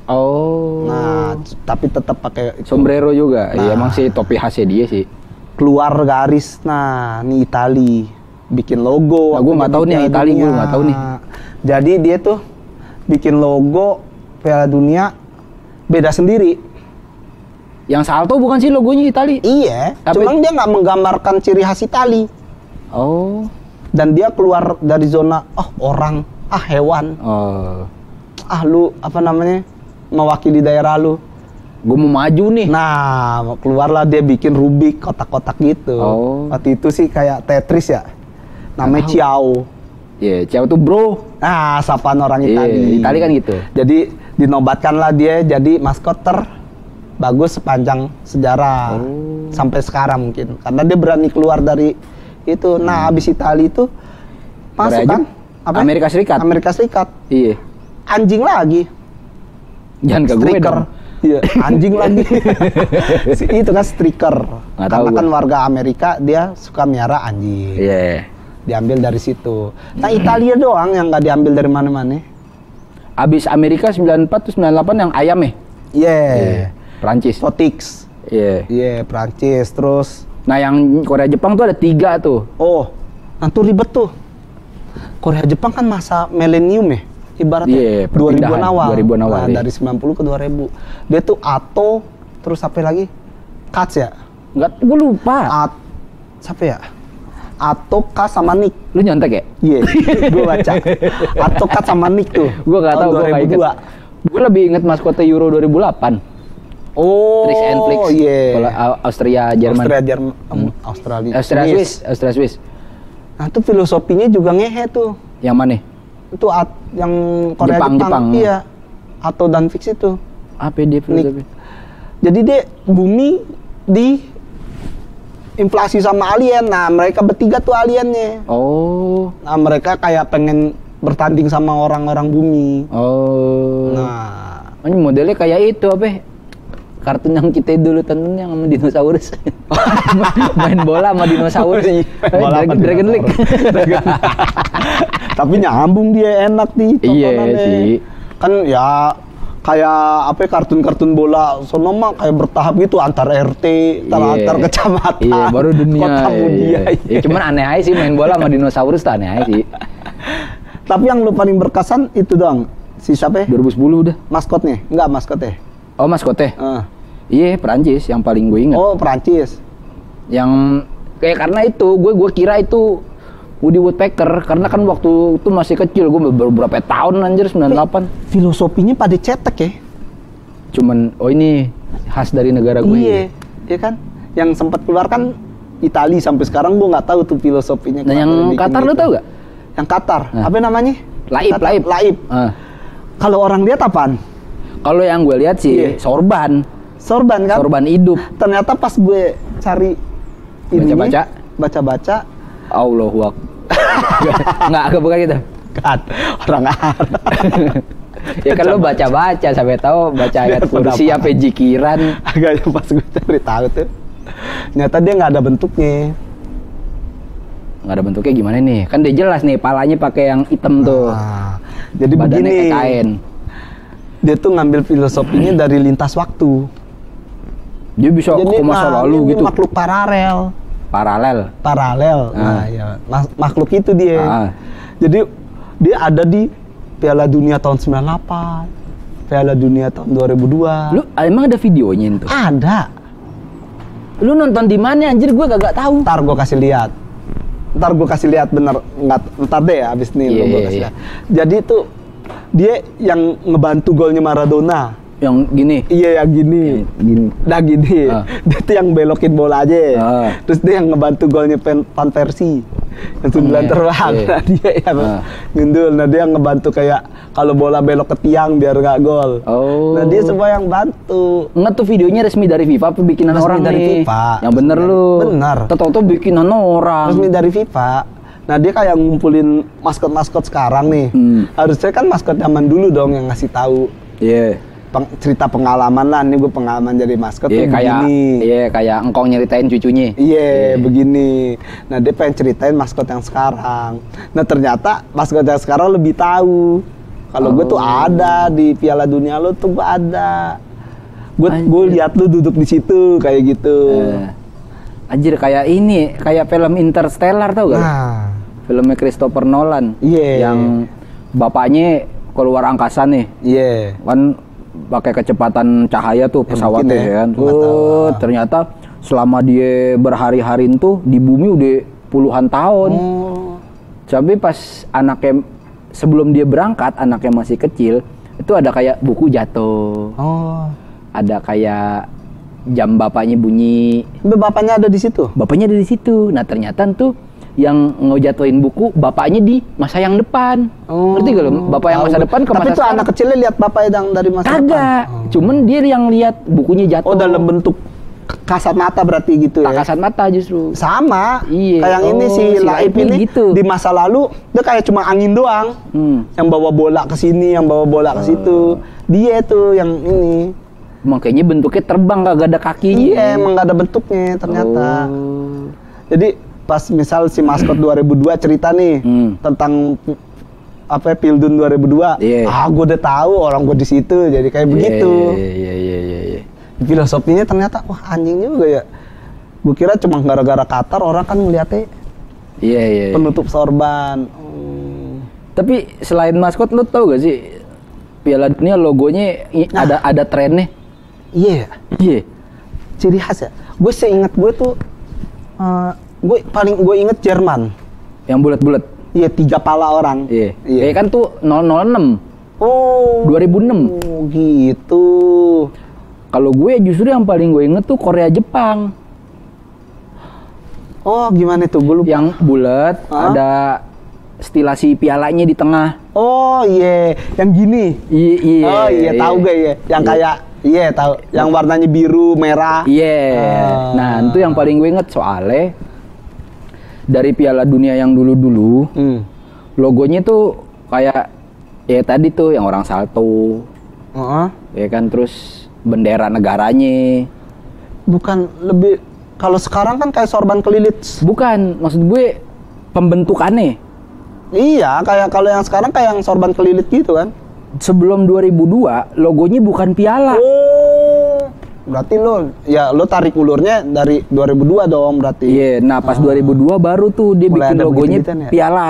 Oh. Nah, c- tapi tetap pakai itu. Sombrero juga. Iya, Nah. emang sih topi khasnya dia sih. Keluar garis. Nah, nih Itali bikin logo. Nah, gua waktu nggak jadi tahu nih yang Piala Itali, gua Dunia. nggak tahu nih. Jadi dia tuh bikin logo Piala Dunia beda sendiri. Yang salto bukan sih logonya Itali? Iya, Tapi- cuman dia nggak menggambarkan ciri khas Itali. Oh. Dan dia keluar dari zona, oh orang, ah hewan, Oh. ah lu apa namanya mewakili daerah lu. Gue mau maju nih. Nah, keluarlah dia bikin Rubik kotak-kotak gitu. Oh. Waktu itu sih kayak Tetris ya. Namanya Nggak tahu. Ciao. Iya, cewek tuh bro. Nah, sapaan orang Iya, Itali. Itali kan gitu. Jadi dinobatkanlah dia jadi maskot terbagus sepanjang sejarah Oh. sampai sekarang mungkin. Karena dia berani keluar dari itu. Nah, habis Itali itu masuk Korea kan? Jep- Amerika Serikat. Amerika Serikat. Iya. Anjing lagi. Jangan ke gue Striker. dong. Iya, anjing lagi. Si- itu kan striker. Nggak tahu Karena kan gua. warga Amerika dia suka miara anjing. Iya. Diambil dari situ. Nah, Italia doang yang nggak diambil dari mana-mana. Abis Amerika sembilan puluh empat tuh sembilan puluh delapan yang ayam ya? Iya. Iya. Prancis. Fotix. Iya. Iya, Prancis. Terus, Nah yang Korea Jepang tuh ada tiga tuh. oh, nanti ribet tuh. Korea Jepang kan masa milenium ya, ibaratnya Iya, dua ribuan perpindahan, awal. dua ribuan awal, Nah, iya. dari sembilan puluh ke dua ribu. Dia tuh Ato, terus apa lagi? Katz ya? Enggak, gue lupa. At, siapa ya? Ato, K sama Nick. Lu nyontek ya? Iya, gue baca. Ato, Katz sama Nick tuh. Gue gak tahu, gue tahun gak inget. dua ribu dua. Gue lebih inget maskotnya Euro dua ribu delapan. Oh, Trix and Flix. iya. Bola Au- Austria, Jerman. Austria, Jerman, Hmm. Australia. Austria Swiss. Swiss, Austria Swiss. Nah, itu filosofinya juga ngehe tuh. Yang mana? Itu at- yang Korea Jepang, Jepang, Jepang. iya. Atau Danfix itu. Apa dia filosofi? Jadi dia bumi di inflasi sama alien. Nah, mereka bertiga tuh aliennya. Oh. Nah, mereka kayak pengen bertanding sama orang-orang bumi. Oh. Nah, Ini modelnya kayak itu apa? Kartun yang kita dulu tonton yang sama dinosaurus. Main bola sama dinosaurus. Eh, Bola sama Dragon, Dragon League. tapi nyambung dia enak nih Iya tontonannya. sih. Kan ya kayak apa ya, kartun-kartun bola sono mah kayak bertahap gitu antar R T, antar, Iya. antar kecamatan. Iya, baru dunia. Kota Iya, Mudia. iya. Ya, cuman aneh aja sih main bola sama dinosaurus tuh aneh aja sih. Tapi yang lu paling berkesan itu doang. Si siapa ya? dua ribu sepuluh udah. Maskotnya? Enggak, maskotnya. Oh, maskotnya. Eh. Iya, Perancis yang paling gue ingat. Oh, Perancis. Yang kayak karena itu gue gue kira itu Woody Woodpecker karena kan waktu itu masih kecil, gue baru berapa tahun anjir, sembilan puluh delapan. Filosofinya pada cetek ya? Cuman oh ini khas dari negara gue. Iya, iya kan? Yang sempat keluar kan Itali, sampai sekarang gue nggak tahu tuh filosofinya. Nah, yang kenapa bikin Qatar lo gitu. tau gak? Yang Qatar, Nah. apa namanya? Laib, Qatar, laib. Laib. Ah. Kalau orang lihat apaan? Kalau yang gue lihat sih Iya. sorban, Sorban kan? sorban hidup. Ternyata pas gue cari ininya, Baca-baca. baca-baca, Allahu Akbar. Enggak, enggak bukan gitu. kan orang Arab. Ya kan lo baca-baca sampai tahu baca ayat kursi Pendapat. apa jikiran. Agaknya pas gue cari tahu tuh, ternyata dia nggak ada bentuknya. Nggak ada bentuknya gimana nih? Kan dia jelas nih palanya pakai yang hitam tuh. Nah, jadi Badannya begini, kayak kain. dia tuh ngambil filosofinya dari lintas waktu. Dia bisa ke masa nah, lalu ini gitu. makhluk paralel. Paralel. Paralel. Ah. Nah, ya, mas- makhluk itu dia. Ah. Jadi dia ada di Piala Dunia tahun sembilan puluh delapan, Piala Dunia tahun dua ribu dua. Lu emang ada videonya itu? Ada. Lu nonton di mana anjir, gue gak tahu. Ntar gue kasih lihat. Ntar gue kasih lihat bener. Nggak, ntar deh ya, abis ini Iya, gue iya, kasih iya. lihat. Jadi itu dia yang ngebantu golnya Maradona. Yang gini. Iya, yang gini. Gini. Nah gini, Ah. dia tuh yang belokin bola aja. Ah. Terus dia yang ngebantu golnya Van Van Persie. Yang sembilan iya, terbang. iya. Nah, dia yang Ah. nyundul. Nah dia yang ngebantu kayak kalau bola belok ke tiang biar nggak gol. Oh. Nah dia semua yang bantu. Enggak tuh videonya resmi dari FIFA apa bikinan Resmi orang dari nih? FIFA. Yang bener Resmi lu. dari- bener. Tahu-tahu bikinan orang. Resmi dari FIFA. Nah dia kayak ngumpulin maskot-maskot sekarang nih. Hmm. Harusnya kan maskot zaman dulu dong yang ngasih tahu Iya. peng- cerita pengalaman lah. Nih gue pengalaman jadi maskot Iya tuh kayak begini. iya kayak engkong nyeritain cucunya. Iya, begini. Nah, dia pengen ceritain maskot yang sekarang. Nah, ternyata maskot yang sekarang lebih tahu. Kalau gue tuh Oh. ada di Piala Dunia lo tuh gue ada. Gue gue Anjir. lihat lu duduk di situ kayak gitu. Eh, anjir kayak ini, kayak film Interstellar tau gak? Nah, Filmnya Christopher Nolan. Iya. Yang bapaknya keluar angkasa nih. iya. Kan pakai kecepatan cahaya tuh Ya, pesawatnya mungkin ya. kan. Nggak tahu. Oh, ternyata selama dia berhari-hari tuh di bumi udah puluhan tahun. Oh. Tapi pas anaknya sebelum dia berangkat, anaknya masih kecil, itu ada kayak buku jatuh. Oh. Ada kayak jam bapaknya bunyi. Tapi bapaknya ada di situ. Bapaknya ada di situ. Nah, ternyata tuh yang ngejatuhin buku bapaknya di masa yang depan. Oh. Ngerti gak lo? Bapak yang Tahu masa gue. depan ke Tapi masa tuh sekarang. anak kecilnya lihat bapaknya yang dari masa depan. Kagak. Oh. Cuman dia yang lihat bukunya jatuh. Oh, dalam bentuk kasat mata berarti gitu ya. tak kasat mata justru. Sama. Iya. Kayak ini Oh, si si Laib Laib ini gitu. di masa lalu dia kayak cuma angin doang. Hmm. Yang bawa bola ke sini, yang bawa bola ke situ. Dia tuh yang ini. Makanya bentuknya terbang kagak ada kakinya. Iya, emang gak ada bentuknya ternyata. Oh. Jadi pas misal si maskot dua ribu dua cerita nih Hmm. tentang apa ya, Pildun dua ribu dua. Iya. Ah, gue udah tahu orang gue di situ. Jadi kayak begitu. Iya iya iya iya iya. Filosofinya ternyata wah anjing juga ya. Gue kira cuma gara-gara Qatar orang kan ngeliatnya Iya iya. iya. penutup sorban. Hmm. Tapi selain maskot lu tau gak sih Piala Dunia logonya i- Nah. ada ada trennya. Iya, Iya. ciri khas ya. Gue seingat gue tuh, uh, gue paling gue inget Jerman. Yang bulat-bulat. Iya, tiga pala orang. Iya. Iya. Kayak kan tuh nol nol enam Oh. dua ribu enam. Oh, gitu. Kalau gue justru yang paling gue inget tuh Korea Jepang. Oh, gimana tuh? Gue lupa. Yang bulat, Hah? ada stilasi pialanya di tengah. Oh iya, yang gini. Iya, iya. Oh iya, tahu gak ya? Yang Iya. kayak iya tahu. Yang warnanya biru, merah. Iya. Ah. Nah, itu yang paling gue inget soalnya dari Piala Dunia yang dulu-dulu, Hmm. logonya tuh kayak ya tadi tuh yang orang salto, Heeh. ya kan, terus bendera negaranya. Bukan lebih kalau sekarang kan kayak sorban kelilit. Bukan, maksud gue pembentukannya. Iya, kayak kalau yang sekarang kayak yang sorban kelilit gitu kan. Sebelum dua ribu dua, logonya bukan piala. Oh. Berarti lo ya lo tarik ulurnya dari dua ribu dua dong berarti. Iya, nah pas dua ribu dua baru tuh dia Mulai bikin ada logonya begitu-gituan ya? piala.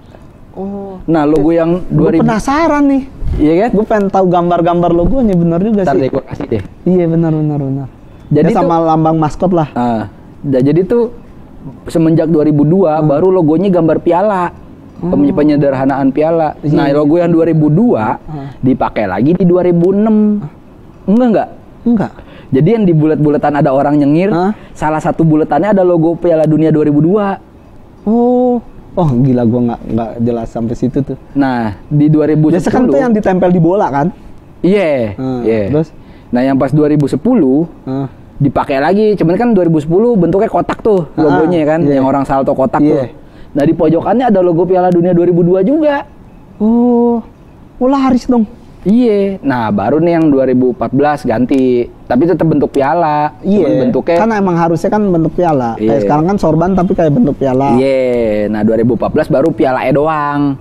Oh. Nah, logo yang Gue dua ribu, penasaran nih. iya kan? Gue pengen tahu gambar-gambar logonya, bener juga Ntar sih. deh gue kasih deh. Iya benar benar benar. Jadi Jadi sama lambang maskot lah. Ah, nah, jadi tuh semenjak dua ribu dua Hmm. baru logonya gambar piala. Pem- Penyederhanaan piala. Iya. Nah, logo yang dua ribu dua Hmm. dipakai lagi di dua ribu enam. Enggak enggak. Enggak. Jadi yang di bulet-buletan ada orang nyengir, Hah? salah satu buletannya ada logo Piala Dunia dua ribu dua. Oh. Oh gila, gua nggak nggak jelas sampai situ tuh. Nah, di dua ribu sepuluh. Biasa kan tuh yang ditempel di bola kan? Iya, Hmm, iya. terus? Nah, yang pas dua ribu sepuluh Heeh. dipakai lagi, cuman kan dua ribu sepuluh bentuknya kotak tuh Ah, logonya kan, iya. yang orang salto kotak Iya. tuh. Nah, di pojokannya ada logo Piala Dunia dua ribu dua juga. Oh. Oh laris dong. Iya. Nah, baru nih yang dua ribu empat belas ganti, tapi tetap bentuk piala. Cuman Iya. bentuknya Kan emang harusnya kan bentuk piala. Iya. Kayak sekarang kan sorban tapi kayak bentuk piala. Iya. Nah, dua ribu empat belas baru piala E doang.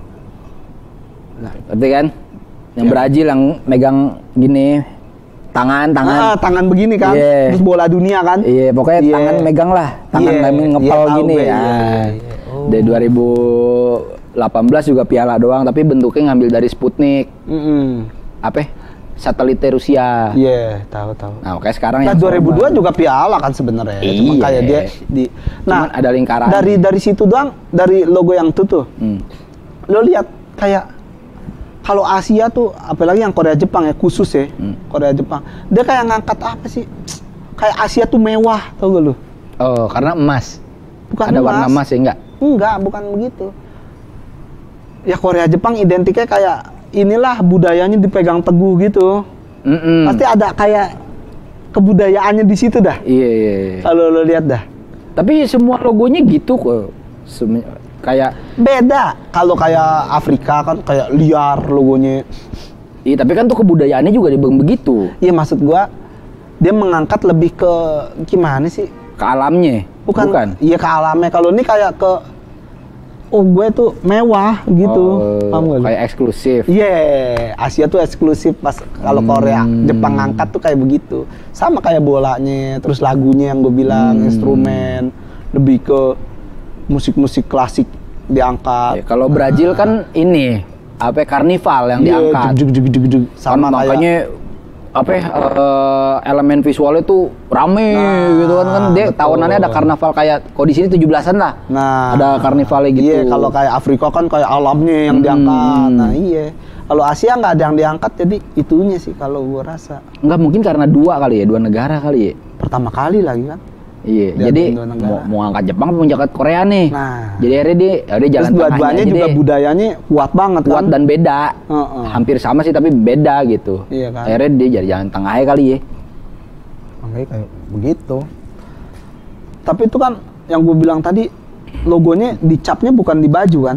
Nah. Ngerti kan? Yang Brazil yang megang gini, tangan, tangan. Ah, tangan begini kan. Iya. Terus bola dunia kan. Iya, pokoknya Iya. tangan megang lah, tangan Iya, kami ngepel iya, tahu gini gue, ya. iya, iya. Oh. Dari dua ribu delapan belas juga piala doang, tapi bentuknya ngambil dari Sputnik. Mm-mm. Apa? Satelitnya Rusia. Iya, tahu tahu. Nah, kayak sekarang Nah, yang dua ribu dua sorban. juga piala kan sebenarnya. Cuma Iya. kayak dia di Cuman ada lingkaran. Dari dari situ doang, dari logo yang itu tuh. Hmm. Lo lihat kayak kalau Asia tuh apalagi yang Korea Jepang ya khusus ya. Hmm. Korea Jepang. Dia kayak ngangkat apa sih? Kayak Asia tuh mewah, tau gak lu? Oh, karena emas. Bukan ada emas. warna emas ya enggak? Enggak, bukan begitu. Ya Korea Jepang identiknya kayak inilah budayanya dipegang teguh gitu. Mm-mm. Pasti ada kayak kebudayaannya di situ dah. Iya, iya, iya. Kalau lo lihat dah. Tapi semua logonya gitu kok. Sem- kayak Beda. Kalau kayak Afrika kan kayak liar logonya. iya, tapi kan tuh kebudayaannya juga dibilang begitu. Iya maksud gua dia mengangkat lebih ke gimana sih? Ke alamnya. Bukan. Bukan. Iya ke alamnya. Kalau ini kayak ke oh gue tuh mewah gitu. Oh, Paham gak lu? kayak eksklusif. Iya, Asia tuh eksklusif pas kalau Hmm. Korea, Jepang ngangkat tuh kayak begitu. Sama kayak bolanya, terus lagunya yang gue bilang, Hmm. instrumen, lebih ke musik-musik klasik diangkat. Ya, kalau Brazil kan ini apa ya, karnival yang Iya, diangkat. jug, jug, jug, jug. Sama Kan kayak makanya apa ya, eh, elemen visualnya tuh rame Nah, gitu kan kan dia betul. tahunannya ada karnaval kayak kalau di sini tujuh belasan lah. Nah, ada karnivalnya gitu. Iya, kalau kayak Afrika kan kayak alamnya yang Hmm. diangkat. Nah, iya. Kalau Asia nggak ada yang diangkat, jadi itunya sih kalau gue rasa. Enggak mungkin karena dua kali ya, dua negara kali ya. Pertama kali lagi kan. Iya, Dia jadi dua negara. mau, mau angkat Jepang mau angkat Korea nih. Nah. Jadi akhirnya dia ya udah jalan Terus tengahnya dua-duanya aja juga deh. budayanya kuat banget Kuat kan. dan beda. Heeh. Hampir sama sih tapi beda gitu. Iya kan. Akhirnya dia jadi jalan tengahnya kali ya. Makanya kayak begitu. Tapi itu kan yang gue bilang tadi logonya dicapnya bukan di baju kan,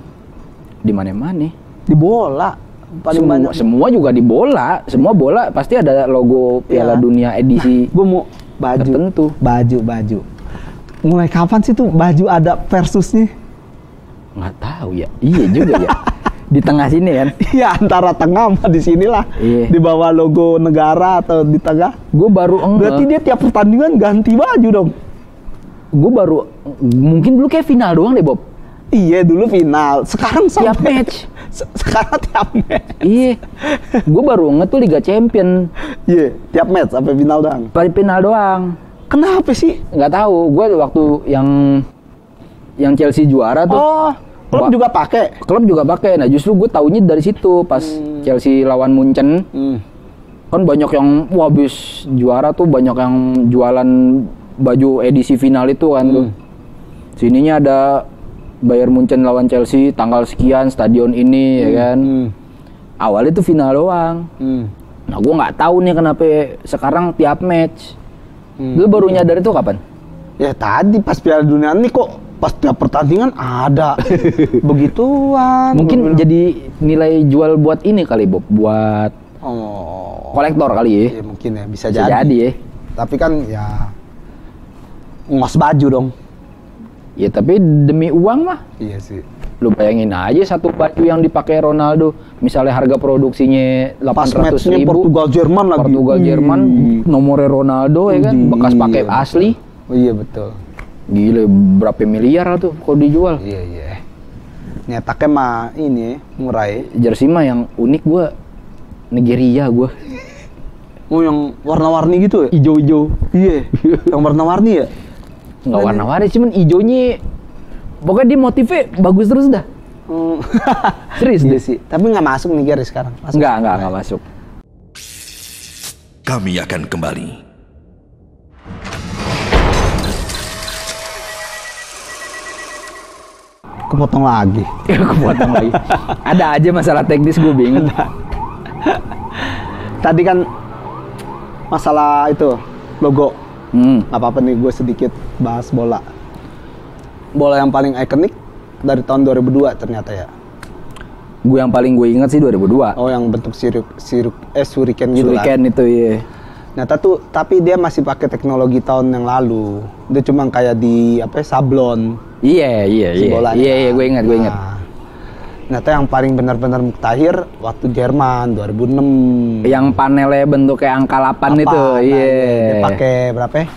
Di mana-mana. di bola. Paling Semua, banyak. semua juga di bola. Semua bola pasti ada logo Piala Iya. Dunia edisi Gue mau baju. tertentu. Baju, baju. Mulai kapan sih tuh baju ada versusnya? Nggak tahu ya. Iya juga ya. Di tengah sini kan. Iya antara tengah sama di sinilah. Iya. Di bawah logo negara atau di tengah. Gue baru enggak. Berarti dia tiap pertandingan ganti baju dong. Gue baru mungkin dulu kayak final doang deh Bob. Iya dulu final. Sekarang sampai Tiap match. Se- Sekarang tiap match. Iya. Gue baru nge tuh Liga Champion. Iya, tiap match sampai final doang. Pada final doang. Kenapa sih? Nggak tahu. Gue waktu yang yang Chelsea juara tuh. Oh, klub Wah. juga pakai. Klub juga pakai. Nah justru gue taunya dari situ pas Hmm. Chelsea lawan Munchen. Hmm. Kan banyak yang wah habis juara tuh banyak yang jualan baju edisi final itu kan Hmm. tuh. Sininya ada Bayern Munchen lawan Chelsea tanggal sekian stadion ini ya kan. Hmm. Awalnya tuh final doang. Hmm. Nah gua nggak tahu nih kenapa sekarang tiap match. Hmm. Lu baru nyadar itu kapan? Ya tadi pas Piala Dunia nih kok pas tiap pertandingan ada begituan. Mungkin jadi nilai jual buat ini kali Bob, buat Oh. kolektor kali ya. Ya mungkin ya bisa, Bisa jadi. jadi ya. Tapi kan ya ngos baju dong. Ya tapi demi uang mah. Iya sih. Lu bayangin aja satu baju yang dipakai Ronaldo, misalnya harga produksinya Pas delapan ratus matchnya ribu. Portugal Jerman lagi. Portugal Jerman, Wih. nomornya Ronaldo ya kan, Wih, bekas pakai iya, asli. betul. Oh, iya betul. Gila, berapa miliar lah tuh kalau dijual. Iya iya. Nyetaknya mah ini murah ya. Jersey mah yang unik gua Nigeria gua. Oh yang warna-warni gitu ya? Ijo-ijo. Iya. Yang warna-warni ya? Enggak warna-warni, cuman ijonya pokoknya dia motifnya bagus terus dah. Hmm. Serius Iya deh. sih. Tapi nggak masuk nih Gary sekarang. Masuk. Enggak, enggak, enggak masuk. Kami akan kembali. Kepotong lagi. Ya, kepotong lagi. Ada aja masalah teknis gue bingung. Tadi kan masalah itu logo. Hmm. Gak apa-apa nih gue sedikit bahas bola. Bola yang paling ikonik dari tahun dua ribu dua ternyata ya. Gue yang paling gue ingat sih dua ribu dua. Oh yang bentuk siruk siruk eh shuriken gitu lah. Shuriken itu iya. Nah, tuh tapi dia masih pakai teknologi tahun yang lalu. Dia cuma kayak di apa ya, sablon. Iya, iya, si iya. bolanya Iya, iya, kan. gue ingat, gue ingat. Nah, ternyata yang paling benar-benar muktahir waktu Jerman dua ribu enam. Yang panelnya bentuk kayak angka delapan itu. Nah, Iya. Dia pakai berapa ya?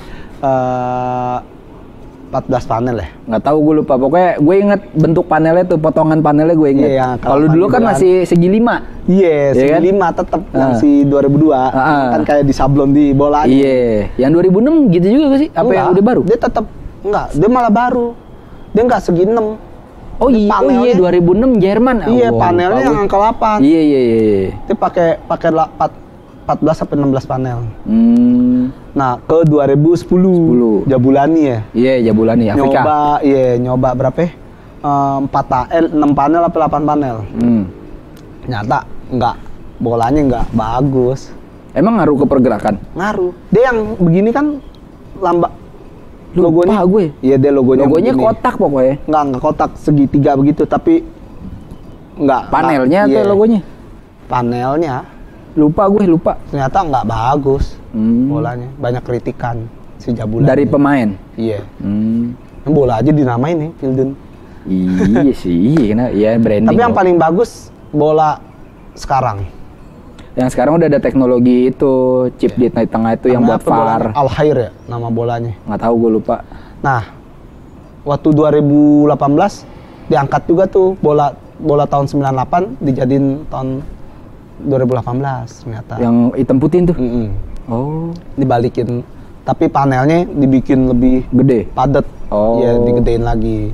Eh, empat belas panel ya. Nggak tahu gue lupa. Pokoknya gue inget bentuk panelnya tuh, potongan panelnya gue inget. Iya, angka Kalau delapan dulu gitu kan kan. masih segi lima. Iya, Iya segi kan? lima tetap yang Ah. si dua ribu dua. Ah, ah. Kan kayak di sablon di bola. Iya. Yang dua ribu enam gitu juga gak sih? Apa yang udah baru? Dia tetap enggak, dia malah baru. Dia enggak segi enam. Oh Dia iya, oh panelnya- iya dua ribu enam Jerman. Iya, Oh, panelnya lupa yang gue. angka delapan. Iya, iya, iya. iya. Dia pakai pakai la- empat empat belas sampai enam belas panel. Hmm. Nah, ke dua ribu sepuluh. sepuluh. Jabulani ya. Iya, Jabulani Afrika. Nyoba, iya, nyoba berapa ya? Eh, empat panel, enam panel apa delapan panel. Hmm. Ternyata enggak, bolanya enggak bagus. Emang ngaruh ke pergerakan? Ngaruh. Dia yang begini kan lamba Lupa logonya. gue. Iya, dia logonya Logonya begini. kotak pokoknya. Enggak, enggak kotak segitiga begitu, tapi enggak. Panelnya enggak, atau iya. logonya? Panelnya Lupa gue, lupa. ternyata enggak bagus Hmm. bolanya. Banyak kritikan si Jabulani. Dari pemain. Iya. Hmm. Yang bola aja dinamain nih, Hildun. Iya sih, iya, karena ya branding. Tapi yang kok. paling bagus bola sekarang. Yang sekarang udah ada teknologi itu, chip di tengah itu yang Namanya buat apa bolanya? V A R. Al Khair ya nama bolanya. Nggak tahu gue lupa. Nah, waktu dua ribu delapan belas diangkat juga tuh bola bola tahun sembilan puluh delapan dijadiin tahun dua ribu delapan belas ternyata. Yang hitam putih tuh. Mm-mm. Oh, Dibalikin. Tapi panelnya dibikin lebih gede. padat. Oh. Iya, digedein lagi.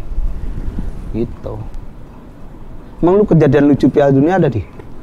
Gitu. Emang lu kejadian lucu Piala Dunia ada di?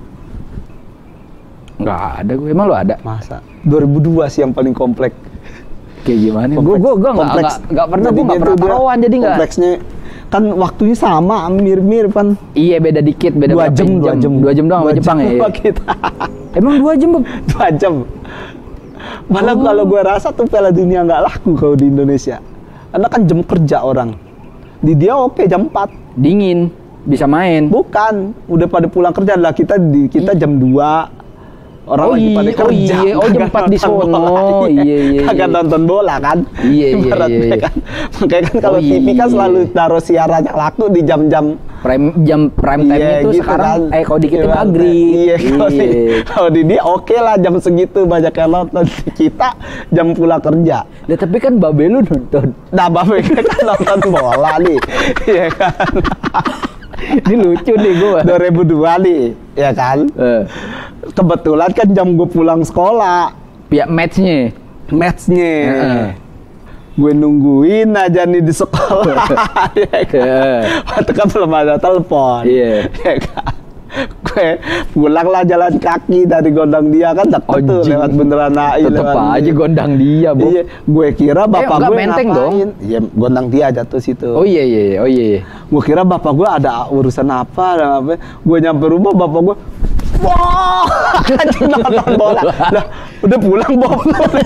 Nggak ada gue. Emang lo ada? Masa? dua ribu dua sih yang paling kompleks. Kayak gimana? Gue Kompleks. gue gue nggak Kompleks. nggak nggak pernah Jadi gue nggak dia pernah tuh dia taruhan jadi nggak. Kompleksnya kan waktunya sama, mirip-mirip kan. Iya beda dikit, beda Dua berapa jam, dua jam, dua jam doang sama Jepang ya. sama kita. Emang dua jam Bob? Dua jam. Malah Oh. kalau gue rasa tuh Piala Dunia nggak laku kalau di Indonesia. Karena kan jam kerja orang. Di dia oke jam empat. Dingin, bisa main. Bukan, udah pada pulang kerja lah kita di kita jam dua. Orang Oh lagi iya, pada oh kerja. iya, oh jam kagak empat di nonton sono. bola. Iya, iya, Kagak iya. nonton bola kan. Iya, iya, Ibaratnya iya, iya. kan. Makanya kan kalau Oh T V kan iya. selalu taruh siaran yang laku di jam-jam Prime jam prime time Iya, itu gitu sekarang kan. eh kalau di kita Ibaratnya. maghrib. Iya, kalau di, kalau di dia oke lah jam segitu banyak yang nonton. Di kita jam pulang kerja. Lah tapi kan babe lu nonton. Nah, Bapak kan nonton bola nih. Iya kan. Ini lucu nih gua. dua ribu dua nih, ya kan? Eh, Kebetulan kan jam gue pulang sekolah, pihak matchnya. matchnya. Heeh. Gue nungguin aja nih di sekolah. Ya kan? Heeh. Waktu kan belum ada telepon. Iya. Ya kan? gue pulang lah jalan kaki dari gondang dia kan deket tuh Anjing. lewat Bundaran H I. Tetep lewat- aja gondang dia, Bob. Iya, gue kira bapak enggak, gue Menteng ngapain. dong. Iya, gondang dia jatuh situ. Oh iya iya, iya. oh iya. iya. Gue kira bapak gue ada urusan apa, ada apa. Gue nyampe rumah bapak gue, wah, anjing nonton bola. Lah, udah pulang Bob.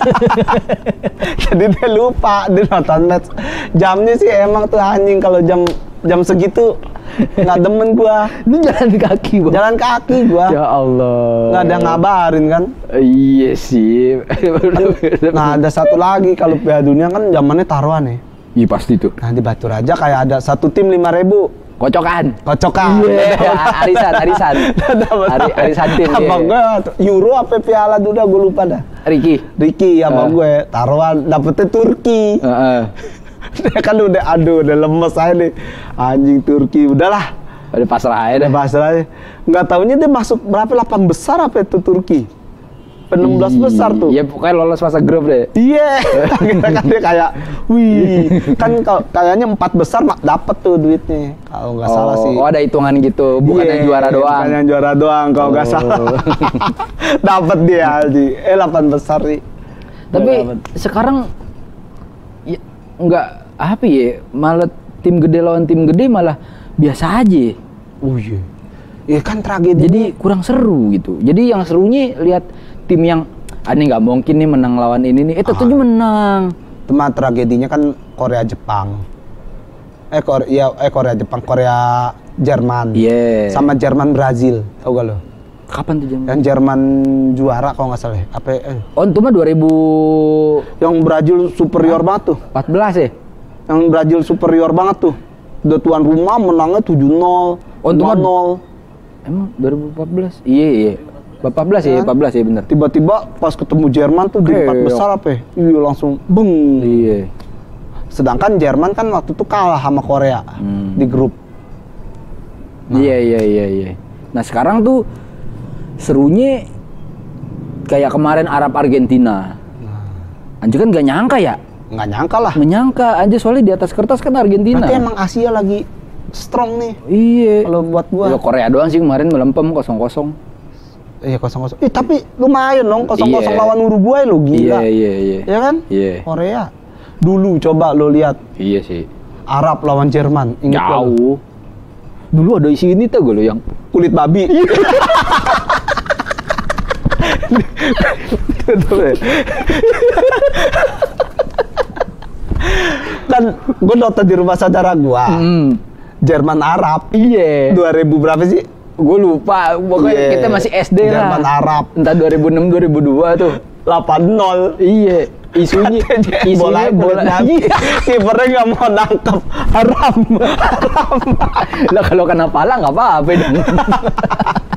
Jadi dia lupa dia nonton match. Jamnya sih emang tuh anjing kalau jam jam segitu nggak demen gua. Ini jalan kaki, Bob. Jalan kaki gua. Ya Allah. Nggak ada yang ngabarin kan. Iya sih. Nah ada satu lagi kalau Piala Dunia kan zamannya taruhan nih. Iya pasti tuh. Nah di Batu Raja kayak ada satu tim lima ribu. Kocokan. Kocokan. Iya, arisan, arisan. Ari, arisan tim. Abang iya. gue Euro apa Piala Dunia gue lupa dah. Ricky. Ricky sama Eh. gue taruhan dapetnya Turki. Heeh. Dia kan udah aduh udah lemes aja nih anjing Turki udahlah Udah pasrah aja udah deh. pasrah aja nggak taunya dia masuk berapa delapan besar apa itu Turki enam belas besar tuh Iya, pokoknya lolos fase grup deh. iya kita kan dia kayak wih kan kalau kayaknya empat besar mak dapet tuh duitnya kalau nggak salah sih Oh, ada hitungan gitu, bukan Iya, yang juara doang. bukan yang juara doang kalau nggak Oh. salah dapet dia aja eh delapan besar sih Tapi Dia dapet. sekarang ya, nggak apa ya, malah tim gede lawan tim gede malah biasa aja. oh iya iya kan tragedi Jadi kurang seru gitu. Jadi yang serunya lihat tim yang ah ini nggak mungkin nih menang lawan ini nih. Eh tentunya Ah. menang. Cuma tragedinya kan Korea Jepang. Eh Korea ya, eh Korea Jepang, Korea Jerman. Iya. Sama Jerman Brazil. Tahu gak lo? Kapan tuh jam? Yang Jerman juara kalau nggak salah. ya. Apa eh Oh, itu mah dua ribu yang Brazil superior banget tuh. empat belas ya? Yang Brazil superior banget tuh. Udah tuan rumah menangnya tujuh nol. Oh, itu mah- lima nol. Emang dua ribu empat belas? Iya, iya. empat belas ya, Kan? empat belas ya bener. Tiba-tiba pas ketemu Jerman tuh di Oke, empat iya. besar apa ya? Iya langsung beng. Iya. Sedangkan Jerman kan waktu itu kalah sama Korea Hmm. di grup. Iya, iya, iya, iya. Nah, sekarang tuh serunya kayak kemarin Arab Argentina. Anjir kan gak nyangka ya? Nggak nyangka lah. Nggak nyangka, anjir soalnya di atas kertas kan Argentina. Berarti emang Asia lagi strong nih. Iya. Kalau buat gua. Ya, Korea doang sih kemarin melempem kosong kosong. Iya kosong kosong. Eh tapi lumayan dong kosong kosong Iya. lawan Uruguay lo gila. Iya, iya, iya. Ya kan? Iya. Korea. Dulu coba lo lihat Iya sih. Arab lawan Jerman. Ingat nggak lo? Jauh. Dulu ada isi ini tuh gue lo yang Kulit babi. Kan gue nonton di rumah saudara gua. hmm. Jerman Arab. Iya. dua ribu berapa sih? Gue lupa, pokoknya Iya. kita masih S D lah. Jerman Arab. Entah dua ribu enam dua ribu dua tuh. delapan nol. Iya, isunya isunya bola bola. Iya. Kipernya nggak mau nangkep, haram, haram. Lah kalau kena pala nggak apa-apa dong.